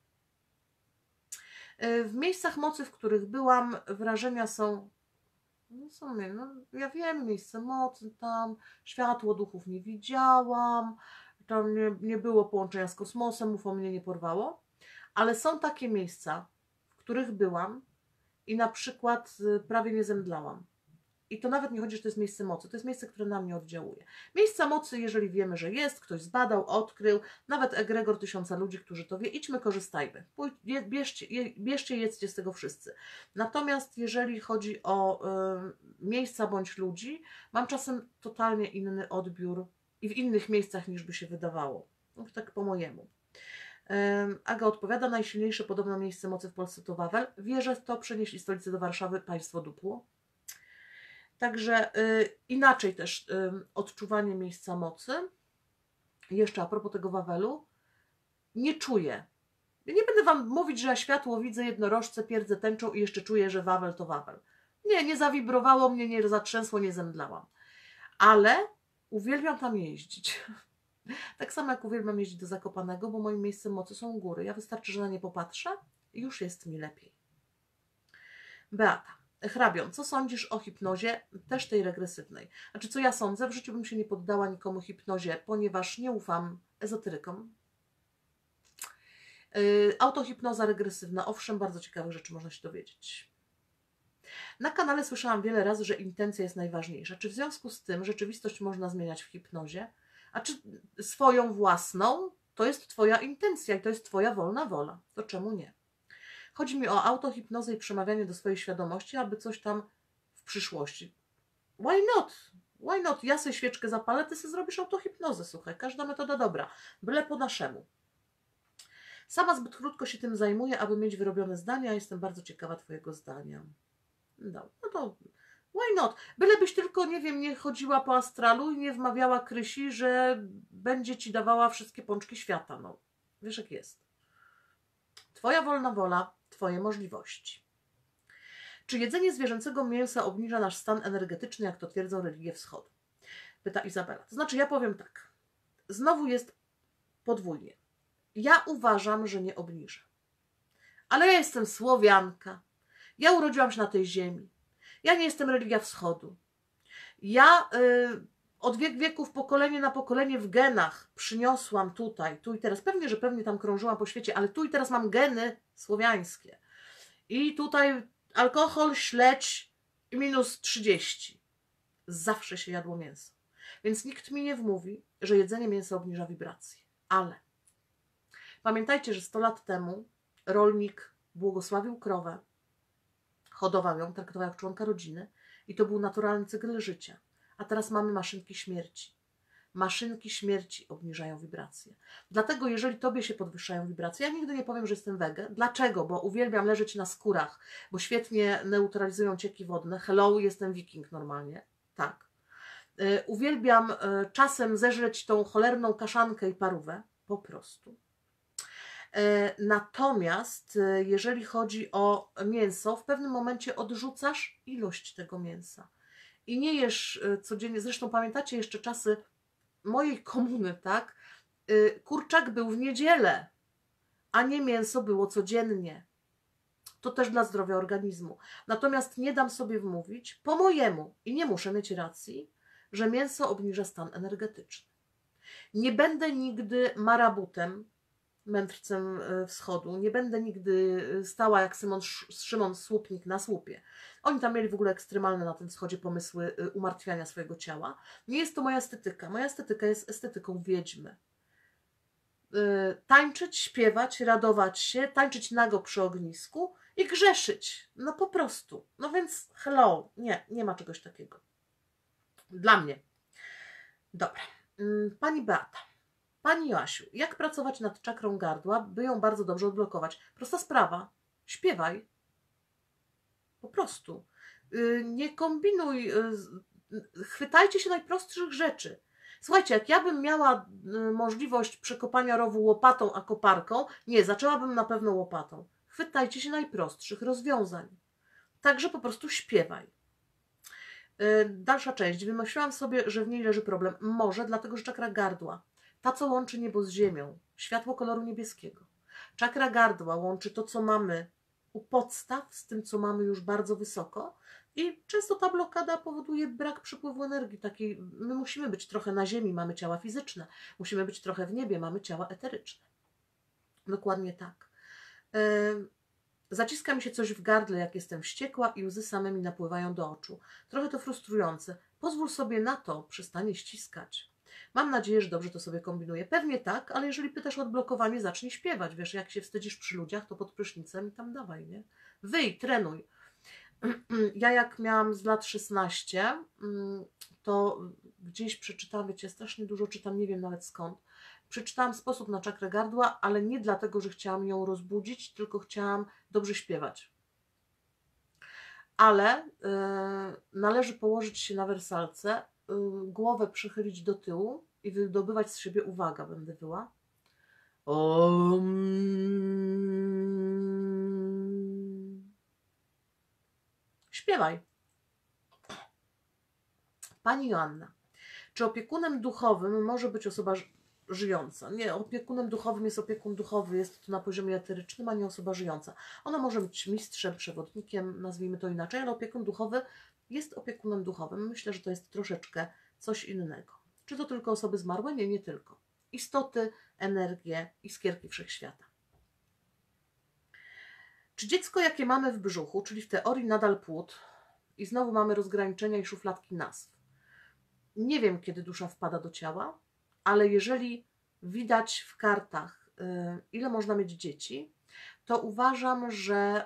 W miejscach mocy, w których byłam, wrażenia są... No są, no, ja wiem, miejsce mocy, tam światło duchów nie widziałam, tam nie, nie było połączenia z kosmosem, U F O mnie nie porwało, ale są takie miejsca, w których byłam i na przykład prawie nie zemdlałam. I to nawet nie chodzi, że to jest miejsce mocy, to jest miejsce, które na mnie oddziałuje. Miejsca mocy, jeżeli wiemy, że jest, ktoś zbadał, odkrył, nawet egregor tysiąca ludzi, którzy to wie, idźmy, korzystajmy. Bierzcie, bierzcie, jedzcie z tego wszyscy. Natomiast jeżeli chodzi o y, miejsca bądź ludzi, mam czasem totalnie inny odbiór i w innych miejscach niż by się wydawało. No, tak po mojemu. Um, Aga odpowiada, najsilniejsze podobno miejsce mocy w Polsce to Wawel. Wierzę w to, przenieśli stolicę do Warszawy, państwo dupło. Także y, inaczej też y, odczuwanie miejsca mocy. Jeszcze a propos tego Wawelu, nie czuję. Ja nie będę Wam mówić, że ja światło widzę, jednorożce, pierdzę tęczą i jeszcze czuję, że Wawel to Wawel. Nie, nie zawibrowało mnie, nie zatrzęsło, nie zemdlałam. Ale uwielbiam tam jeździć. Tak samo jak uwielbiam jeździć do Zakopanego, bo moim miejscem mocy są góry. Ja wystarczy, że na nie popatrzę i już jest mi lepiej. Beata. Hrabią, co sądzisz o hipnozie, też tej regresywnej? Znaczy, co ja sądzę? W życiu bym się nie poddała nikomu hipnozie, ponieważ nie ufam ezoterykom. Yy, autohipnoza regresywna, owszem, bardzo ciekawych rzeczy można się dowiedzieć. Na kanale słyszałam wiele razy, że intencja jest najważniejsza. Czy w związku z tym rzeczywistość można zmieniać w hipnozie? A czy swoją własną? To jest Twoja intencja i to jest Twoja wolna wola. To czemu nie? Chodzi mi o autohipnozę i przemawianie do swojej świadomości, aby coś tam w przyszłości. Why not? Why not? Ja sobie świeczkę zapalę, ty sobie zrobisz autohipnozę, słuchaj. Każda metoda dobra. Byle po naszemu. Sama zbyt krótko się tym zajmuję, aby mieć wyrobione zdania. Jestem bardzo ciekawa Twojego zdania. No, no to why not? Bylebyś tylko, nie wiem, nie chodziła po astralu i nie wmawiała Krysi, że będzie Ci dawała wszystkie pączki świata. No, wiesz jak jest. Twoja wolna wola, Twoje możliwości. Czy jedzenie zwierzęcego mięsa obniża nasz stan energetyczny, jak to twierdzą religie wschodu? Pyta Izabela. To znaczy, ja powiem tak. Znowu jest podwójnie. Ja uważam, że nie obniża. Ale ja jestem Słowianka. Ja urodziłam się na tej ziemi. Ja nie jestem religia wschodu. Ja y, od wiek wieków, pokolenie na pokolenie w genach przyniosłam tutaj, tu i teraz. Pewnie, że pewnie tam krążyłam po świecie, ale tu i teraz mam geny słowiańskie. I tutaj alkohol, śledź minus trzydzieści. Zawsze się jadło mięso. Więc nikt mi nie wmówi, że jedzenie mięsa obniża wibracje. Ale pamiętajcie, że sto lat temu rolnik błogosławił krowę, hodował ją, traktował jak członka rodziny i to był naturalny cykl życia. A teraz mamy maszynki śmierci. Maszynki śmierci obniżają wibracje. Dlatego jeżeli tobie się podwyższają wibracje, ja nigdy nie powiem, że jestem wege. Dlaczego? Bo uwielbiam leżeć na skórach, bo świetnie neutralizują cieki wodne. Hello, jestem wiking normalnie. Tak. Yy, uwielbiam yy, czasem zeżreć tą cholerną kaszankę i parówę. Po prostu. Natomiast jeżeli chodzi o mięso, w pewnym momencie odrzucasz ilość tego mięsa i nie jesz codziennie. Zresztą pamiętacie jeszcze czasy mojej komuny, tak? Kurczak był w niedzielę, a nie mięso było codziennie. To też dla zdrowia organizmu. Natomiast nie dam sobie wmówić, po mojemu, i nie muszę mieć racji, że mięso obniża stan energetyczny. Nie będę nigdy marabutem, mędrcem wschodu. Nie będę nigdy stała jak Szymon, Szymon Słupnik na słupie. Oni tam mieli w ogóle ekstremalne na tym wschodzie pomysły umartwiania swojego ciała. Nie jest to moja estetyka. Moja estetyka jest estetyką wiedźmy. Tańczyć, śpiewać, radować się, tańczyć nago przy ognisku i grzeszyć. No po prostu. No więc hello. Nie, nie ma czegoś takiego. Dla mnie. Dobra. Pani Beata. Pani Joasiu, jak pracować nad czakrą gardła, by ją bardzo dobrze odblokować? Prosta sprawa. Śpiewaj. Po prostu. Nie kombinuj. Chwytajcie się najprostszych rzeczy. Słuchajcie, jak ja bym miała możliwość przekopania rowu łopatą, a koparką, nie, zaczęłabym na pewno łopatą. Chwytajcie się najprostszych rozwiązań. Także po prostu śpiewaj. Dalsza część. Wymyśliłam sobie, że w niej leży problem. Może dlatego, że czakra gardła. Ta, co łączy niebo z ziemią, światło koloru niebieskiego. Czakra gardła łączy to, co mamy u podstaw, z tym, co mamy już bardzo wysoko i często ta blokada powoduje brak przepływu energii takiej. My musimy być trochę na ziemi, mamy ciała fizyczne, musimy być trochę w niebie, mamy ciała eteryczne. Dokładnie tak. Yy, zaciska mi się coś w gardle, jak jestem wściekła i łzy same mi napływają do oczu. Trochę to frustrujące. Pozwól sobie na to, przestanie ściskać. Mam nadzieję, że dobrze to sobie kombinuję. Pewnie tak, ale jeżeli pytasz o odblokowanie, zacznij śpiewać. Wiesz, jak się wstydzisz przy ludziach, to pod prysznicem i tam dawaj, nie? Wyj, trenuj. Ja jak miałam z lat szesnaście, to gdzieś przeczytałam, wiecie, strasznie dużo czytam, nie wiem nawet skąd. Przeczytałam sposób na czakrę gardła, ale nie dlatego, że chciałam ją rozbudzić, tylko chciałam dobrze śpiewać. Ale yy, należy położyć się na wersalce, głowę przychylić do tyłu i wydobywać z siebie, uwaga, będę wyła. Om. Śpiewaj. Pani Joanna, czy opiekunem duchowym może być osoba żyjąca? Nie, opiekunem duchowym jest opiekun duchowy, jest to na poziomie eterycznym, a nie osoba żyjąca. Ona może być mistrzem, przewodnikiem, nazwijmy to inaczej, ale opiekun duchowy jest opiekunem duchowym. Myślę, że to jest troszeczkę coś innego. Czy to tylko osoby zmarłe? Nie, nie tylko. Istoty, energie, iskierki wszechświata. Czy dziecko, jakie mamy w brzuchu, czyli w teorii nadal płód, i znowu mamy rozgraniczenia i szufladki nazw. Nie wiem, kiedy dusza wpada do ciała, ale jeżeli widać w kartach, ile można mieć dzieci, to uważam, że,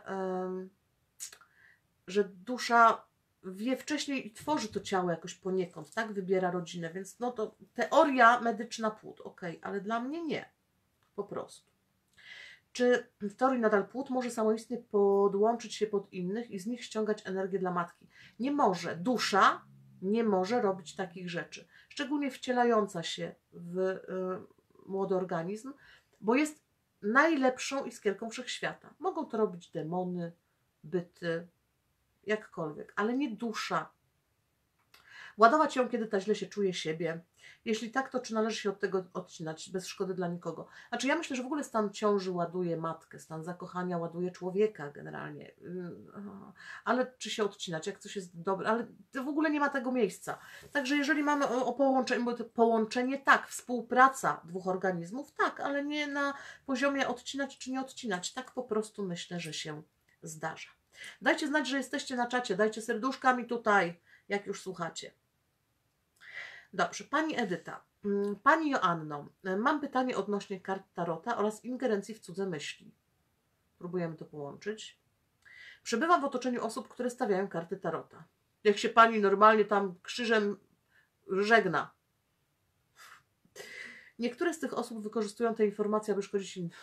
że dusza wie wcześniej i tworzy to ciało jakoś poniekąd, tak? Wybiera rodzinę, więc no to teoria medyczna płód, ok, ale dla mnie nie, po prostu. Czy w teorii nadal płód może samoistnie podłączyć się pod innych i z nich ściągać energię dla matki? Nie może. Dusza nie może robić takich rzeczy, szczególnie wcielająca się w y, młody organizm, bo jest najlepszą iskierką wszechświata. Mogą to robić demony, byty, jakkolwiek, ale nie dusza. Ładować ją, kiedy ta źle się czuje siebie. Jeśli tak, to czy należy się od tego odcinać bez szkody dla nikogo? Znaczy ja myślę, że w ogóle stan ciąży ładuje matkę, stan zakochania ładuje człowieka generalnie. Ale czy się odcinać, jak coś jest dobre, ale w ogóle nie ma tego miejsca. Także jeżeli mamy o, o połączenie, bo to połączenie tak, współpraca dwóch organizmów, tak, ale nie na poziomie odcinać czy nie odcinać. Tak po prostu myślę, że się zdarza. Dajcie znać, że jesteście na czacie, dajcie serduszkami tutaj, jak już słuchacie. Dobrze, Pani Edyta. Pani Joanno, mam pytanie odnośnie kart Tarota oraz ingerencji w cudze myśli. Próbujemy to połączyć. Przebywam w otoczeniu osób, które stawiają karty tarota. Jak się pani normalnie tam krzyżem żegna. Niektóre z tych osób wykorzystują te informacje, aby szkodzić innym.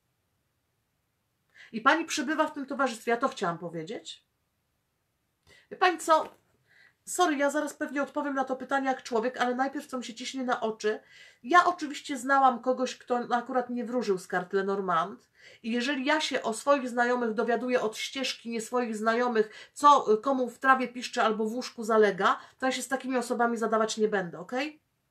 I pani przebywa w tym towarzystwie. Ja to chciałam powiedzieć. Wie pani co? Sorry, ja zaraz pewnie odpowiem na to pytanie jak człowiek, ale najpierw co mi się ciśnie na oczy. Ja oczywiście znałam kogoś, kto akurat nie wróżył z kart Lenormand. I jeżeli ja się o swoich znajomych dowiaduję od ścieżki nie swoich znajomych, co komu w trawie piszczy albo w łóżku zalega, to ja się z takimi osobami zadawać nie będę, ok?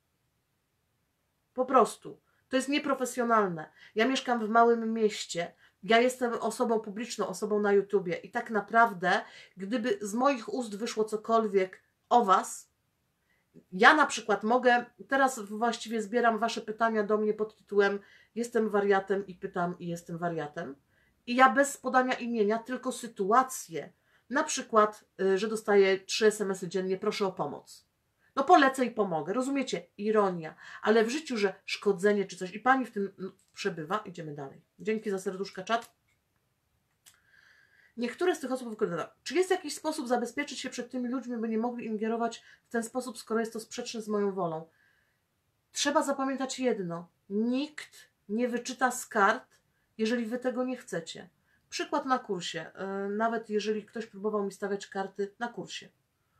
Po prostu. To jest nieprofesjonalne. Ja mieszkam w małym mieście. Ja jestem osobą publiczną, osobą na YouTubie i tak naprawdę, gdyby z moich ust wyszło cokolwiek o was, ja na przykład mogę, teraz właściwie zbieram wasze pytania do mnie pod tytułem jestem wariatem i pytam i jestem wariatem. I ja bez podania imienia, tylko sytuację, na przykład, że dostaję trzy es em esy dziennie, proszę o pomoc. No polecę i pomogę, rozumiecie? Ironia. Ale w życiu, że szkodzenie czy coś i pani w tym no, przebywa, idziemy dalej. Dzięki za serduszka, czat. Niektóre z tych osób wykorzystują. Czy jest jakiś sposób zabezpieczyć się przed tymi ludźmi, by nie mogli ingerować w ten sposób, skoro jest to sprzeczne z moją wolą? Trzeba zapamiętać jedno. Nikt nie wyczyta z kart, jeżeli wy tego nie chcecie. Przykład na kursie. Nawet jeżeli ktoś próbował mi stawiać karty na kursie.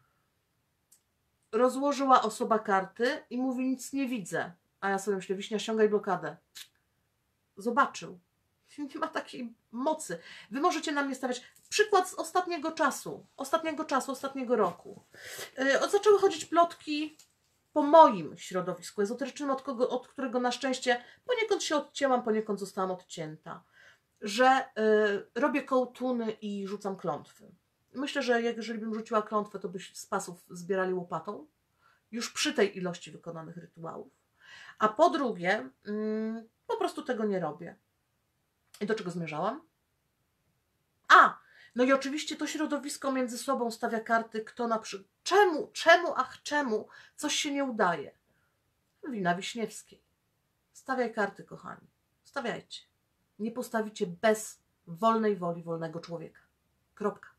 Rozłożyła osoba karty i mówi, nic nie widzę. A ja sobie myślę, Wiśnia, ściągaj blokadę. Zobaczył. Nie ma takiej mocy. Wy możecie na mnie stawiać przykład z ostatniego czasu. Ostatniego czasu, ostatniego roku. Yy, zaczęły chodzić plotki po moim środowisku ezoterycznym, od, kogo, od którego na szczęście poniekąd się odcięłam, poniekąd zostałam odcięta. Że yy, robię kołtuny i rzucam klątwy. Myślę, że jeżeli bym rzuciła klątwę, to by z pasów zbierali łopatą. Już przy tej ilości wykonanych rytuałów. A po drugie, yy, po prostu tego nie robię. I do czego zmierzałam? A! No i oczywiście to środowisko między sobą stawia karty, kto na przykład... Czemu, czemu, ach czemu coś się nie udaje? Wina Wiśniewskiej. Stawiaj karty, kochani. Stawiajcie. Nie postawicie bez wolnej woli wolnego człowieka. Kropka.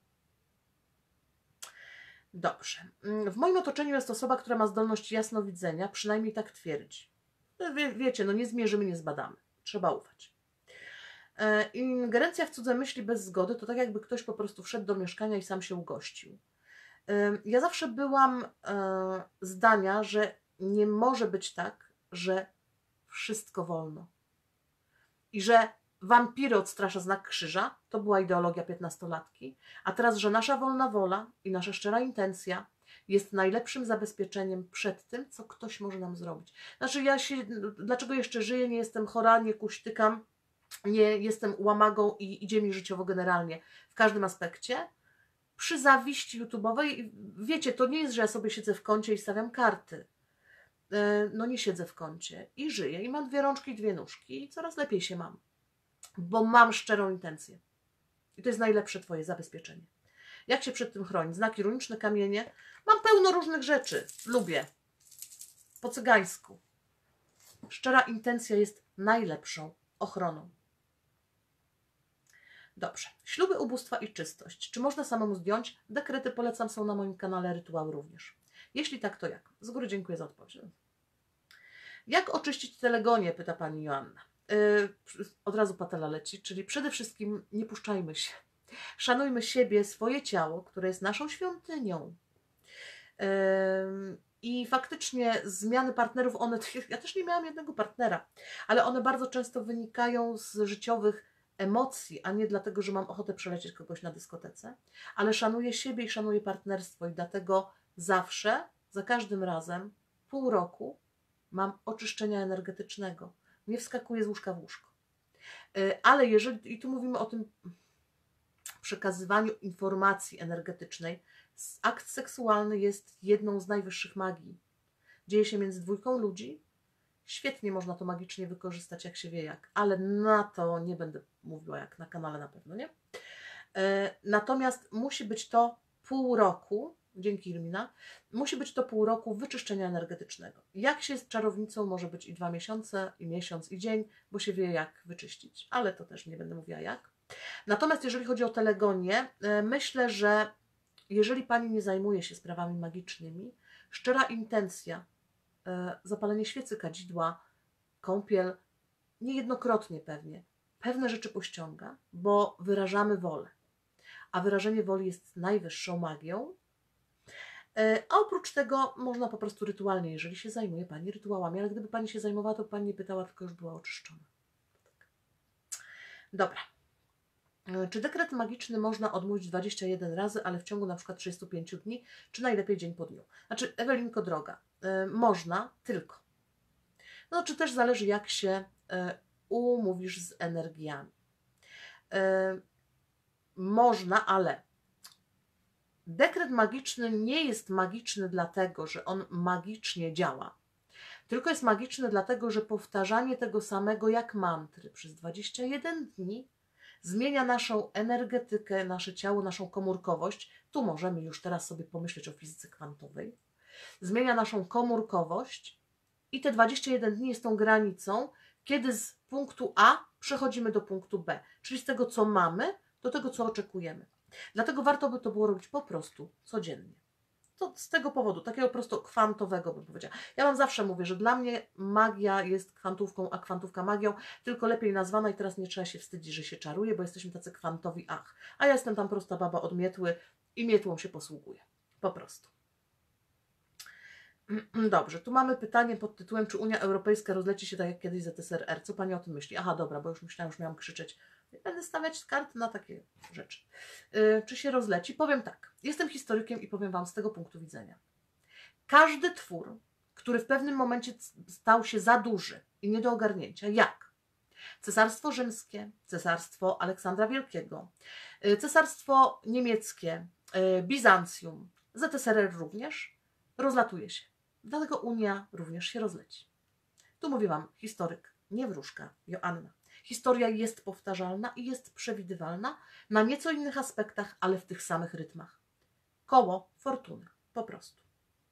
Dobrze. W moim otoczeniu jest osoba, która ma zdolność jasnowidzenia, przynajmniej tak twierdzi. Wie, wiecie, no nie zmierzymy, nie zbadamy. Trzeba ufać. Ingerencja w cudze myśli bez zgody to tak, jakby ktoś po prostu wszedł do mieszkania i sam się ugościł. Ja zawsze byłam zdania, że nie może być tak, że wszystko wolno. I że wampiry odstrasza znak krzyża, to była ideologia piętnastolatki, a teraz, że nasza wolna wola i nasza szczera intencja jest najlepszym zabezpieczeniem przed tym, co ktoś może nam zrobić. Znaczy ja się, dlaczego jeszcze żyję, nie jestem chora, nie kuśtykam, nie jestem łamagą i idzie mi życiowo generalnie w każdym aspekcie. Przy zawiści YouTube'owej, wiecie, to nie jest, że ja sobie siedzę w kącie i stawiam karty. No nie siedzę w kącie i żyję i mam dwie rączki i dwie nóżki i coraz lepiej się mam, bo mam szczerą intencję. I to jest najlepsze twoje zabezpieczenie. Jak się przed tym chronić? Znaki runiczne, kamienie. Mam pełno różnych rzeczy. Lubię. Po cygańsku. Szczera intencja jest najlepszą ochroną. Dobrze. Śluby, ubóstwa i czystość. Czy można samemu zdjąć? Dekrety polecam, są na moim kanale, rytuały również. Jeśli tak, to jak? Z góry dziękuję za odpowiedź. Jak oczyścić telegonię? Pyta pani Joanna. Yy, od razu patela leci, czyli przede wszystkim nie puszczajmy się. Szanujmy siebie, swoje ciało, które jest naszą świątynią. Yy, I faktycznie zmiany partnerów, one, ja też nie miałam jednego partnera, ale one bardzo często wynikają z życiowych emocji, a nie dlatego, że mam ochotę przelecieć kogoś na dyskotece, ale szanuję siebie i szanuję partnerstwo i dlatego zawsze, za każdym razem, pół roku mam oczyszczenia energetycznego. Nie wskakuję z łóżka w łóżko. Ale jeżeli, i tu mówimy o tym przekazywaniu informacji energetycznej, akt seksualny jest jedną z najwyższych magii. Dzieje się między dwójką ludzi. Świetnie można to magicznie wykorzystać, jak się wie jak, ale na to nie będę mówiła, jak na kanale na pewno, nie? Natomiast musi być to pół roku, dzięki Irmina, musi być to pół roku wyczyszczenia energetycznego. Jak się z czarownicą może być i dwa miesiące, i miesiąc, i dzień, bo się wie jak wyczyścić, ale to też nie będę mówiła jak. Natomiast jeżeli chodzi o telegonię, myślę, że jeżeli Pani nie zajmuje się sprawami magicznymi, szczera intencja, zapalenie świecy, kadzidła, kąpiel, niejednokrotnie pewnie, pewne rzeczy pościąga, bo wyrażamy wolę. A wyrażenie woli jest najwyższą magią. A oprócz tego można po prostu rytualnie, jeżeli się zajmuje Pani rytuałami, ale gdyby Pani się zajmowała, to Pani nie pytała, tylko już była oczyszczona. Dobra. Czy dekret magiczny można odmówić dwadzieścia jeden razy, ale w ciągu na przykład trzydziestu pięciu dni, czy najlepiej dzień po dniu? Znaczy, Ewelinko droga, yy, można tylko. No, czy też zależy, jak się yy, umówisz z energiami. Yy, można, ale dekret magiczny nie jest magiczny dlatego, że on magicznie działa, tylko jest magiczny dlatego, że powtarzanie tego samego jak mantry przez dwadzieścia jeden dni zmienia naszą energetykę, nasze ciało, naszą komórkowość. Tu możemy już teraz sobie pomyśleć o fizyce kwantowej. Zmienia naszą komórkowość i te dwadzieścia jeden dni jest tą granicą, kiedy z punktu A przechodzimy do punktu B, czyli z tego, co mamy, do tego, co oczekujemy. Dlatego warto by to było robić po prostu codziennie. To z tego powodu, takiego prosto kwantowego bym powiedziała. Ja Wam zawsze mówię, że dla mnie magia jest kwantówką, a kwantówka magią, tylko lepiej nazwana i teraz nie trzeba się wstydzić, że się czaruje, bo jesteśmy tacy kwantowi, ach. A ja jestem tam prosta baba od mietły i mietłą się posługuję. Po prostu. Dobrze, tu mamy pytanie pod tytułem, czy Unia Europejska rozleci się tak jak kiedyś Z S R R? Co Pani o tym myśli? Aha, dobra, bo już myślałam, już miałam krzyczeć. Będę stawiać karty na takie rzeczy. Yy, czy się rozleci? Powiem tak. Jestem historykiem i powiem Wam z tego punktu widzenia. Każdy twór, który w pewnym momencie stał się za duży i nie do ogarnięcia, jak Cesarstwo Rzymskie, Cesarstwo Aleksandra Wielkiego, yy, Cesarstwo Niemieckie, yy, Bizancjum, Z S R R również, rozlatuje się. Dlatego Unia również się rozleci. Tu mówi Wam historyk, nie wróżka, Joanna. Historia jest powtarzalna i jest przewidywalna na nieco innych aspektach, ale w tych samych rytmach. Koło fortuny, po prostu.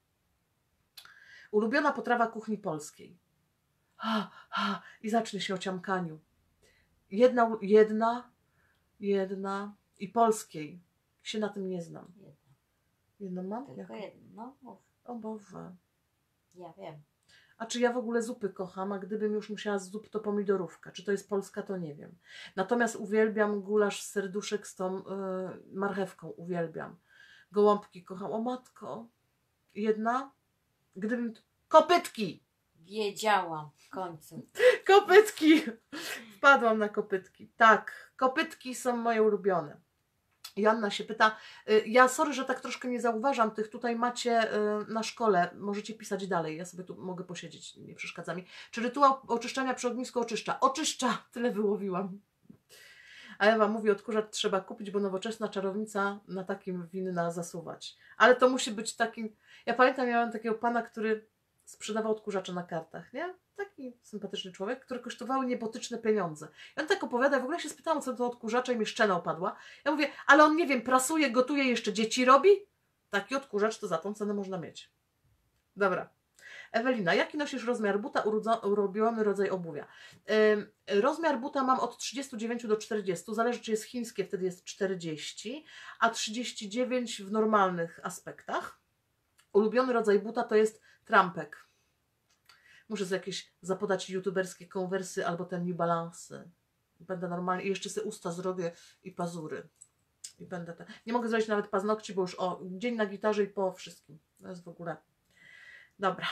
Ulubiona potrawa kuchni polskiej. Ha, ha, i zacznie się o ciamkaniu. Jedna, jedna, jedna i polskiej. Się na tym nie znam. Jedno. Jedno mam? Tylko Jaką? jedno. No, O Boże. ja wiem. A czy ja w ogóle zupy kocham, a gdybym już musiała z zup, to pomidorówka. Czy to jest polska, to nie wiem. Natomiast uwielbiam gulasz z serduszek z tą y, marchewką, uwielbiam. Gołąbki kocham. O matko. Jedna? Gdybym... Kopytki! Wiedziałam w końcu. Kopytki! Wpadłam na kopytki. Tak, kopytki są moje ulubione. Joanna się pyta, ja sorry, że tak troszkę nie zauważam tych, tutaj macie na szkole, możecie pisać dalej, ja sobie tu mogę posiedzieć, nie przeszkadza mi. Czy rytuał oczyszczania przy ognisku oczyszcza? Oczyszcza! Tyle wyłowiłam. A Ewa mówi, odkurzacz trzeba kupić, bo nowoczesna czarownica na takim winna zasuwać. Ale to musi być takim... Ja pamiętam, miałam takiego pana, który sprzedawał odkurzacze na kartach, nie? Taki sympatyczny człowiek, który kosztowały niebotyczne pieniądze. I on tak opowiada, w ogóle się spytałam, co to odkurzacza i mi szczena opadła. Ja mówię, ale on, nie wiem, prasuje, gotuje, jeszcze dzieci robi? Taki odkurzacz to za tą cenę można mieć. Dobra. Ewelina, jaki nosisz rozmiar buta, ulubiony rodzaj obuwia? Yy, rozmiar buta mam od trzydziestu dziewięciu do czterdziestu, zależy czy jest chińskie, wtedy jest czterdzieści, a trzydzieści dziewięć w normalnych aspektach. Ulubiony rodzaj buta to jest trampek. Muszę sobie jakieś zapodać youtuberskie konwersy albo ten New Balance. Będę normalnie, i jeszcze sobie usta zrobię i pazury. I będę te... Nie mogę zrobić nawet paznokci, bo już o, dzień na gitarze i po wszystkim. To jest w ogóle... Dobra.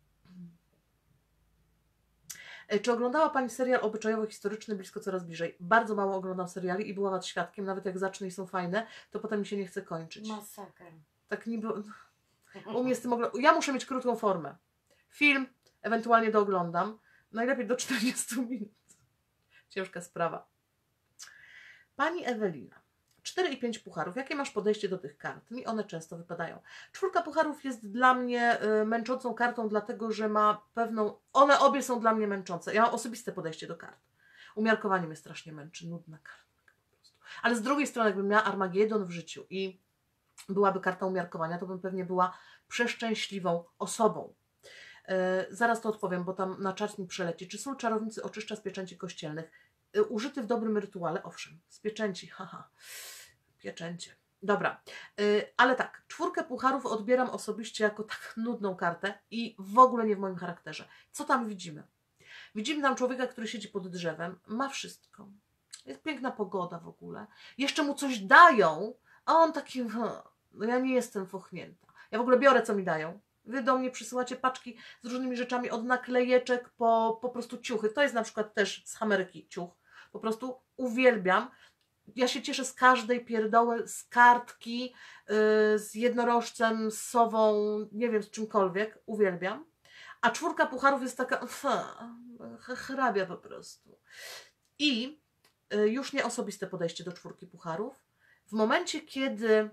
Czy oglądała Pani serial obyczajowo-historyczny Blisko Coraz Bliżej? Bardzo mało oglądam seriali i byłam świadkiem, nawet jak zacznę i są fajne, to potem mi się nie chce kończyć. Masakra. Tak niby... U mnie z tym ogl... Ja muszę mieć krótką formę. Film ewentualnie dooglądam. Najlepiej do czterdziestu minut. Ciężka sprawa. Pani Ewelina. cztery i pięć pucharów. Jakie masz podejście do tych kart? Mi one często wypadają. Czwórka pucharów jest dla mnie y, męczącą kartą, dlatego że ma pewną... One obie są dla mnie męczące. Ja mam osobiste podejście do kart. Umiarkowanie mnie strasznie męczy. Nudna karta po prostu. Ale z drugiej strony, jakbym miała Armagedon w życiu i byłaby karta umiarkowania, to bym pewnie była przeszczęśliwą osobą. Yy, zaraz to odpowiem, bo tam na czat mi przeleci. Czy sól czarownicy oczyszcza z pieczęci kościelnych? y, użyty w dobrym rytuale, owszem, z pieczęci, haha, pieczęcie. Dobra, y, ale tak, czwórkę pucharów odbieram osobiście jako tak nudną kartę i w ogóle nie w moim charakterze. Co tam widzimy? Widzimy tam człowieka, który siedzi pod drzewem, ma wszystko. Jest piękna pogoda w ogóle. Jeszcze mu coś dają, a on taki, no ja nie jestem fochnięta. Ja w ogóle biorę, co mi dają. Wy do mnie przysyłacie paczki z różnymi rzeczami, od naklejeczek po po prostu ciuchy. To jest na przykład też z Ameryki ciuch. Po prostu uwielbiam. Ja się cieszę z każdej pierdoły, z kartki, yy, z jednorożcem, z sową, nie wiem, z czymkolwiek. Uwielbiam. A czwórka pucharów jest taka hrabia po prostu. I y, już nie osobiste podejście do czwórki pucharów. W momencie, kiedy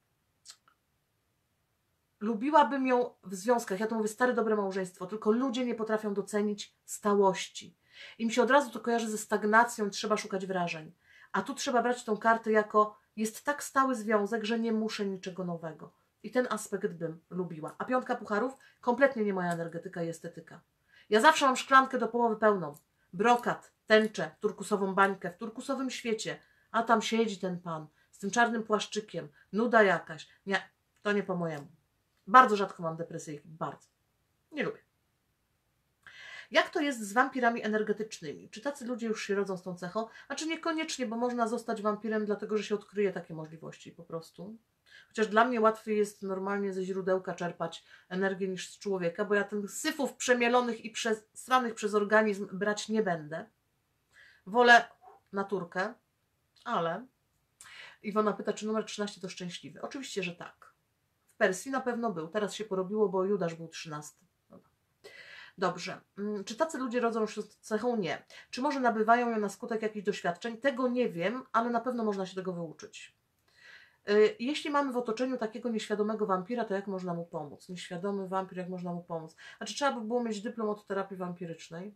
lubiłabym ją w związkach, ja to mówię stare dobre małżeństwo, tylko ludzie nie potrafią docenić stałości. I mi się od razu to kojarzy ze stagnacją, trzeba szukać wrażeń. A tu trzeba brać tą kartę jako jest tak stały związek, że nie muszę niczego nowego. I ten aspekt bym lubiła. A piątka pucharów kompletnie nie moja energetyka i estetyka. Ja zawsze mam szklankę do połowy pełną. Brokat, tęczę, turkusową bańkę w turkusowym świecie. A tam siedzi ten pan z tym czarnym płaszczykiem. Nuda jakaś. Nie, to nie po mojemu. Bardzo rzadko mam depresyjki. Bardzo. Nie lubię. Jak to jest z wampirami energetycznymi? Czy tacy ludzie już się rodzą z tą cechą? A czy niekoniecznie, bo można zostać wampirem, dlatego że się odkryje takie możliwości po prostu. Chociaż dla mnie łatwiej jest normalnie ze źródełka czerpać energię niż z człowieka, bo ja tych syfów przemielonych i przesranych przez organizm brać nie będę. Wolę naturkę, ale Iwona pyta, czy numer trzynaście to szczęśliwy. Oczywiście, że tak. W Persji na pewno był. Teraz się porobiło, bo Judasz był trzynasty. Dobrze. Czy tacy ludzie rodzą się z cechą? Nie. Czy może nabywają ją na skutek jakichś doświadczeń? Tego nie wiem, ale na pewno można się tego wyuczyć. Jeśli mamy w otoczeniu takiego nieświadomego wampira, to jak można mu pomóc? Nieświadomy wampir, jak można mu pomóc? Znaczy trzeba by było mieć dyplom od terapii wampirycznej.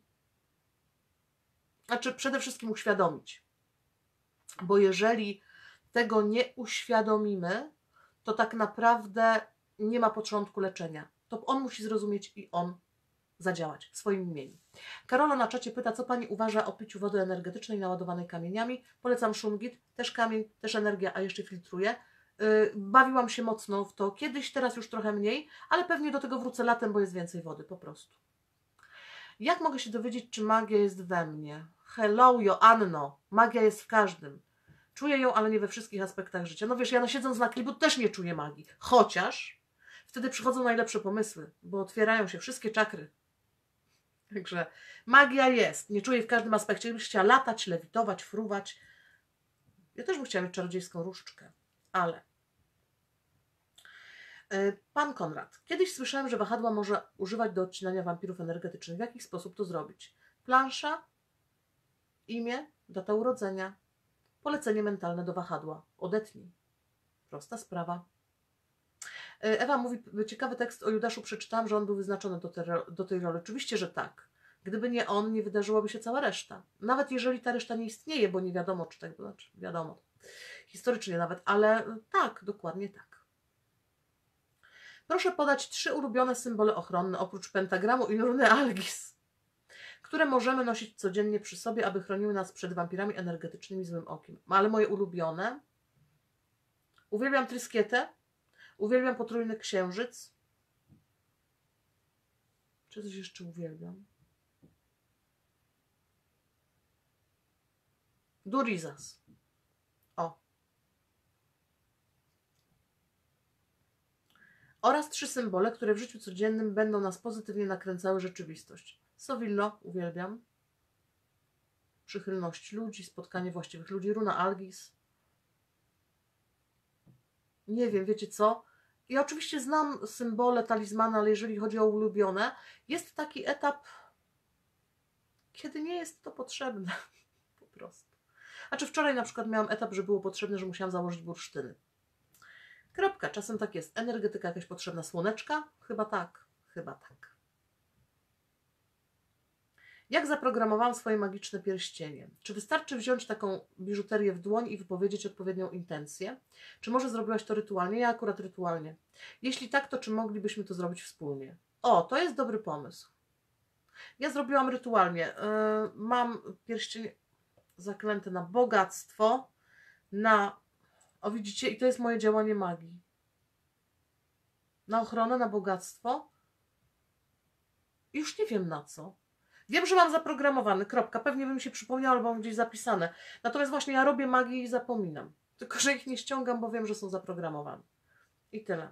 Znaczy przede wszystkim uświadomić. Bo jeżeli tego nie uświadomimy, to tak naprawdę nie ma początku leczenia. To on musi zrozumieć i on zadziałać w swoim imieniu. Karola na czacie pyta, co Pani uważa o piciu wody energetycznej naładowanej kamieniami. Polecam szungit, też kamień, też energia, a jeszcze filtruję. Yy, bawiłam się mocno w to kiedyś, teraz już trochę mniej, ale pewnie do tego wrócę latem, bo jest więcej wody po prostu. Jak mogę się dowiedzieć, czy magia jest we mnie? Hello, Joanno, magia jest w każdym. Czuję ją, ale nie we wszystkich aspektach życia. No wiesz, ja siedząc na klibu też nie czuję magii, chociaż wtedy przychodzą najlepsze pomysły, bo otwierają się wszystkie czakry. Także magia jest. Nie czuję w każdym aspekcie. Gdybyś chciała latać, lewitować, fruwać. Ja też bym chciała mieć czarodziejską różdżkę. Ale... Pan Konrad. Kiedyś słyszałem, że wahadła można używać do odcinania wampirów energetycznych. W jaki sposób to zrobić? Plansza, imię, data urodzenia, polecenie mentalne do wahadła. Odetnij. Prosta sprawa. Ewa mówi, ciekawy tekst o Judaszu przeczytałam, że on był wyznaczony do, te, do tej roli. Oczywiście, że tak. Gdyby nie on, nie wydarzyłaby się cała reszta. Nawet jeżeli ta reszta nie istnieje, bo nie wiadomo, czy tak było, znaczy wiadomo, historycznie nawet, ale tak, dokładnie tak. Proszę podać trzy ulubione symbole ochronne, oprócz pentagramu i runy Algis, które możemy nosić codziennie przy sobie, aby chroniły nas przed wampirami energetycznymi złym okiem. Ale moje ulubione... Uwielbiam tryskietę. Uwielbiam potrójny księżyc. Czy coś jeszcze uwielbiam? Durizas. O. Oraz trzy symbole, które w życiu codziennym będą nas pozytywnie nakręcały rzeczywistość. Sowillo, uwielbiam. Przychylność ludzi, spotkanie właściwych ludzi. Runa Algis. Nie wiem, wiecie co? Ja oczywiście znam symbole talizmana, ale jeżeli chodzi o ulubione, jest taki etap, kiedy nie jest to potrzebne. Po prostu. Znaczy wczoraj na przykład miałam etap, że było potrzebne, że musiałam założyć bursztyny. Kropka. Czasem tak jest. Energetyka jakaś potrzebna. Słoneczka? Chyba tak. Chyba tak. Jak zaprogramowałam swoje magiczne pierścienie? Czy wystarczy wziąć taką biżuterię w dłoń i wypowiedzieć odpowiednią intencję? Czy może zrobiłaś to rytualnie? Ja akurat rytualnie. Jeśli tak, to czy moglibyśmy to zrobić wspólnie? O, to jest dobry pomysł. Ja zrobiłam rytualnie. Yy, mam pierścienie... zaklęte na bogactwo, na, o widzicie, i to jest moje działanie magii. Na ochronę, na bogactwo. Już nie wiem na co. Wiem, że mam zaprogramowany, kropka. Pewnie bym się przypomniała, albo mam gdzieś zapisane. Natomiast właśnie ja robię magię i zapominam. Tylko że ich nie ściągam, bo wiem, że są zaprogramowane. I tyle.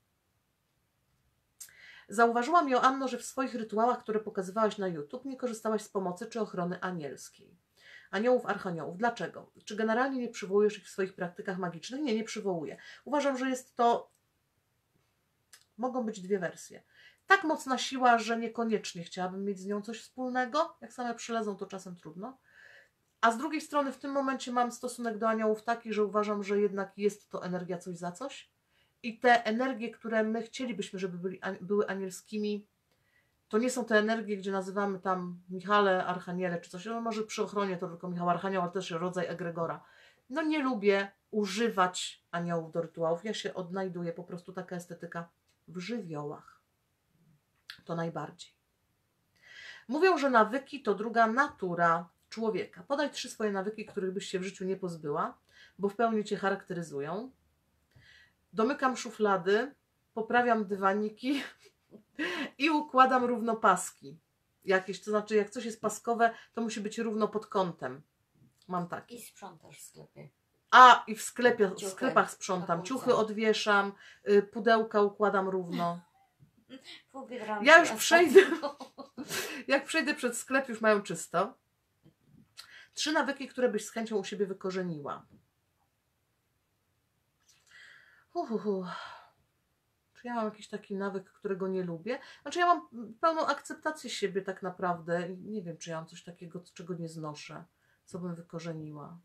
Zauważyłam, Joanno, że w swoich rytuałach, które pokazywałaś na YouTube, nie korzystałaś z pomocy czy ochrony anielskiej. Aniołów, archaniołów. Dlaczego? Czy generalnie nie przywołujesz ich w swoich praktykach magicznych? Nie, nie przywołuję. Uważam, że jest to... Mogą być dwie wersje. Tak mocna siła, że niekoniecznie chciałabym mieć z nią coś wspólnego. Jak same przylezą, to czasem trudno. A z drugiej strony w tym momencie mam stosunek do aniołów taki, że uważam, że jednak jest to energia coś za coś. I te energie, które my chcielibyśmy, żeby byli, były anielskimi, to nie są te energie, gdzie nazywamy tam Michale, Archaniele czy coś. No może przy ochronie to tylko Michał Archanioł, ale też rodzaj egregora. No nie lubię używać aniołów do rytuałów. Ja się odnajduję, po prostu taka estetyka w żywiołach. To najbardziej. Mówią, że nawyki to druga natura człowieka. Podaj trzy swoje nawyki, których byś się w życiu nie pozbyła, bo w pełni cię charakteryzują. Domykam szuflady, poprawiam dywaniki i układam równopaski. Jakieś, to znaczy jak coś jest paskowe, to musi być równo pod kątem. Mam taki. I sprzątasz w sklepie. A, i w, sklepie, w Ciuchy sklepach sprzątam. na Ciuchy półce. odwieszam, y, pudełka układam równo. W Biedronce Ja już ostatnio. przejdę, jak przejdę przed sklep, już mają czysto. Trzy nawyki, które byś z chęcią u siebie wykorzeniła. Uhuhu. Czy ja mam jakiś taki nawyk, którego nie lubię? Znaczy ja mam pełną akceptację siebie tak naprawdę. Nie wiem, czy ja mam coś takiego, czego nie znoszę. Co bym wykorzeniła.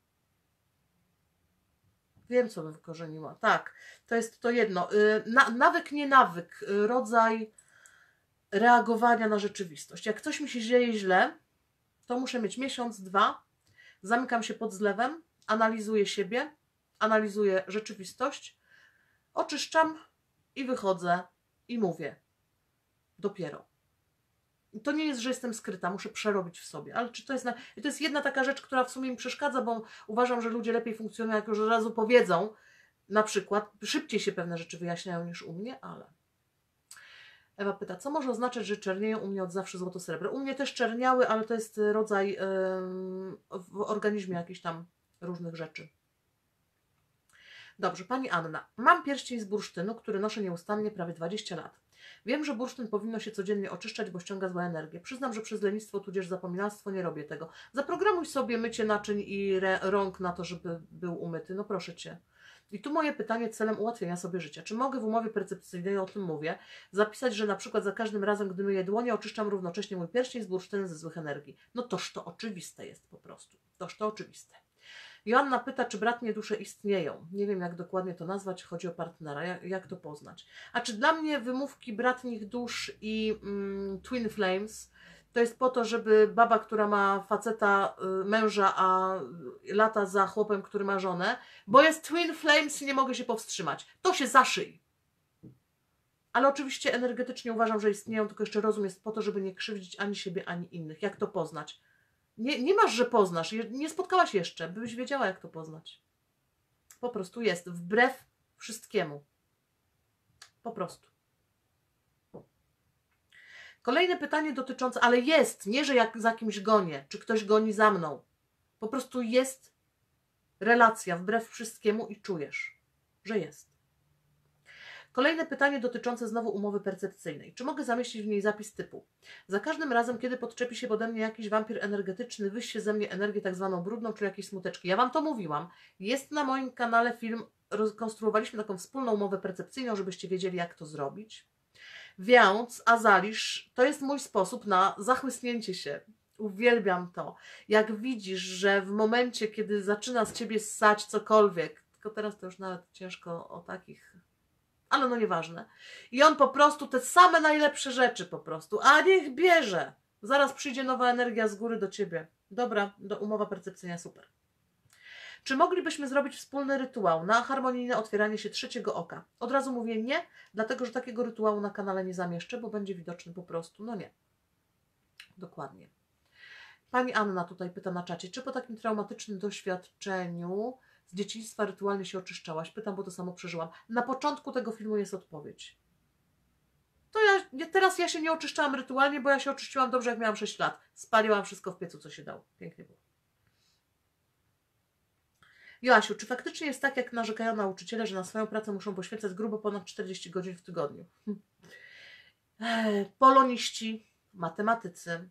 Wiem, co bym wykorzeniła. Tak, to jest to jedno. Na, nawyk, nie nawyk. Rodzaj reagowania na rzeczywistość. Jak coś mi się dzieje źle, to muszę mieć miesiąc, dwa. Zamykam się pod zlewem, analizuję siebie, analizuję rzeczywistość, oczyszczam i wychodzę i mówię. Dopiero. To nie jest, że jestem skryta, muszę przerobić w sobie. Ale czy to jest... Na... I to jest jedna taka rzecz, która w sumie mi przeszkadza, bo uważam, że ludzie lepiej funkcjonują, jak już od razu powiedzą. Na przykład, szybciej się pewne rzeczy wyjaśniają niż u mnie, ale... Ewa pyta, co może oznaczać, że czernieją u mnie od zawsze złoto, srebro? U mnie też czerniały, ale to jest rodzaj yy, w organizmie jakichś tam różnych rzeczy. Dobrze, pani Anna. Mam pierścień z bursztynu, który noszę nieustannie prawie dwadzieścia lat. Wiem, że bursztyn powinno się codziennie oczyszczać, bo ściąga złą energię. Przyznam, że przez lenistwo tudzież zapominalstwo nie robię tego. Zaprogramuj sobie mycie naczyń i rąk na to, żeby był umyty. No proszę cię. I tu moje pytanie celem ułatwienia sobie życia. Czy mogę w umowie percepcyjnej, o tym mówię, zapisać, że na przykład za każdym razem, gdy myję dłonie, oczyszczam równocześnie mój pierścień z bursztynu ze złych energii? No toż to oczywiste jest po prostu. Toż to oczywiste. Joanna pyta, czy bratnie dusze istnieją. Nie wiem, jak dokładnie to nazwać, chodzi o partnera, jak, jak to poznać. A czy dla mnie wymówki bratnich dusz i mm, twin flames to jest po to, żeby baba, która ma faceta, y, męża, a lata za chłopem, który ma żonę, bo jest twin flames i nie mogę się powstrzymać. To się zaszyj. Ale oczywiście energetycznie uważam, że istnieją, tylko jeszcze rozum jest po to, żeby nie krzywdzić ani siebie, ani innych. Jak to poznać? Nie, nie masz, że poznasz. Nie spotkałaś jeszcze, byś wiedziała, jak to poznać. Po prostu jest. Wbrew wszystkiemu. Po prostu. Kolejne pytanie dotyczące, ale jest, nie, że jak za kimś gonię, czy ktoś goni za mną. Po prostu jest relacja wbrew wszystkiemu i czujesz, że jest. Kolejne pytanie dotyczące znowu umowy percepcyjnej. Czy mogę zamieścić w niej zapis typu: za każdym razem, kiedy podczepi się pode mnie jakiś wampir energetyczny, wyście ze mnie energię tak zwaną brudną, czy jakieś smuteczki. Ja Wam to mówiłam. Jest na moim kanale film, rekonstruowaliśmy taką wspólną umowę percepcyjną, żebyście wiedzieli, jak to zrobić. Więc, Azalisz, to jest mój sposób na zachłysnięcie się. Uwielbiam to. Jak widzisz, że w momencie, kiedy zaczyna z Ciebie ssać cokolwiek, tylko teraz to już nawet ciężko o takich... ale no nieważne. I on po prostu te same najlepsze rzeczy po prostu, a niech bierze. Zaraz przyjdzie nowa energia z góry do Ciebie. Dobra, do umowa percepcyjna, super. Czy moglibyśmy zrobić wspólny rytuał na harmonijne otwieranie się trzeciego oka? Od razu mówię nie, dlatego że takiego rytuału na kanale nie zamieszczę, bo będzie widoczny po prostu. No nie. Dokładnie. Pani Anna tutaj pyta na czacie, czy po takim traumatycznym doświadczeniu z dzieciństwa rytualnie się oczyszczałaś? Pytam, bo to samo przeżyłam. Na początku tego filmu jest odpowiedź. To ja, teraz ja się nie oczyszczałam rytualnie, bo ja się oczyściłam dobrze, jak miałam sześć lat. Spaliłam wszystko w piecu, co się dało. Pięknie było. Joasiu, czy faktycznie jest tak, jak narzekają nauczyciele, że na swoją pracę muszą poświęcać grubo ponad czterdzieści godzin w tygodniu? Hm. Poloniści, matematycy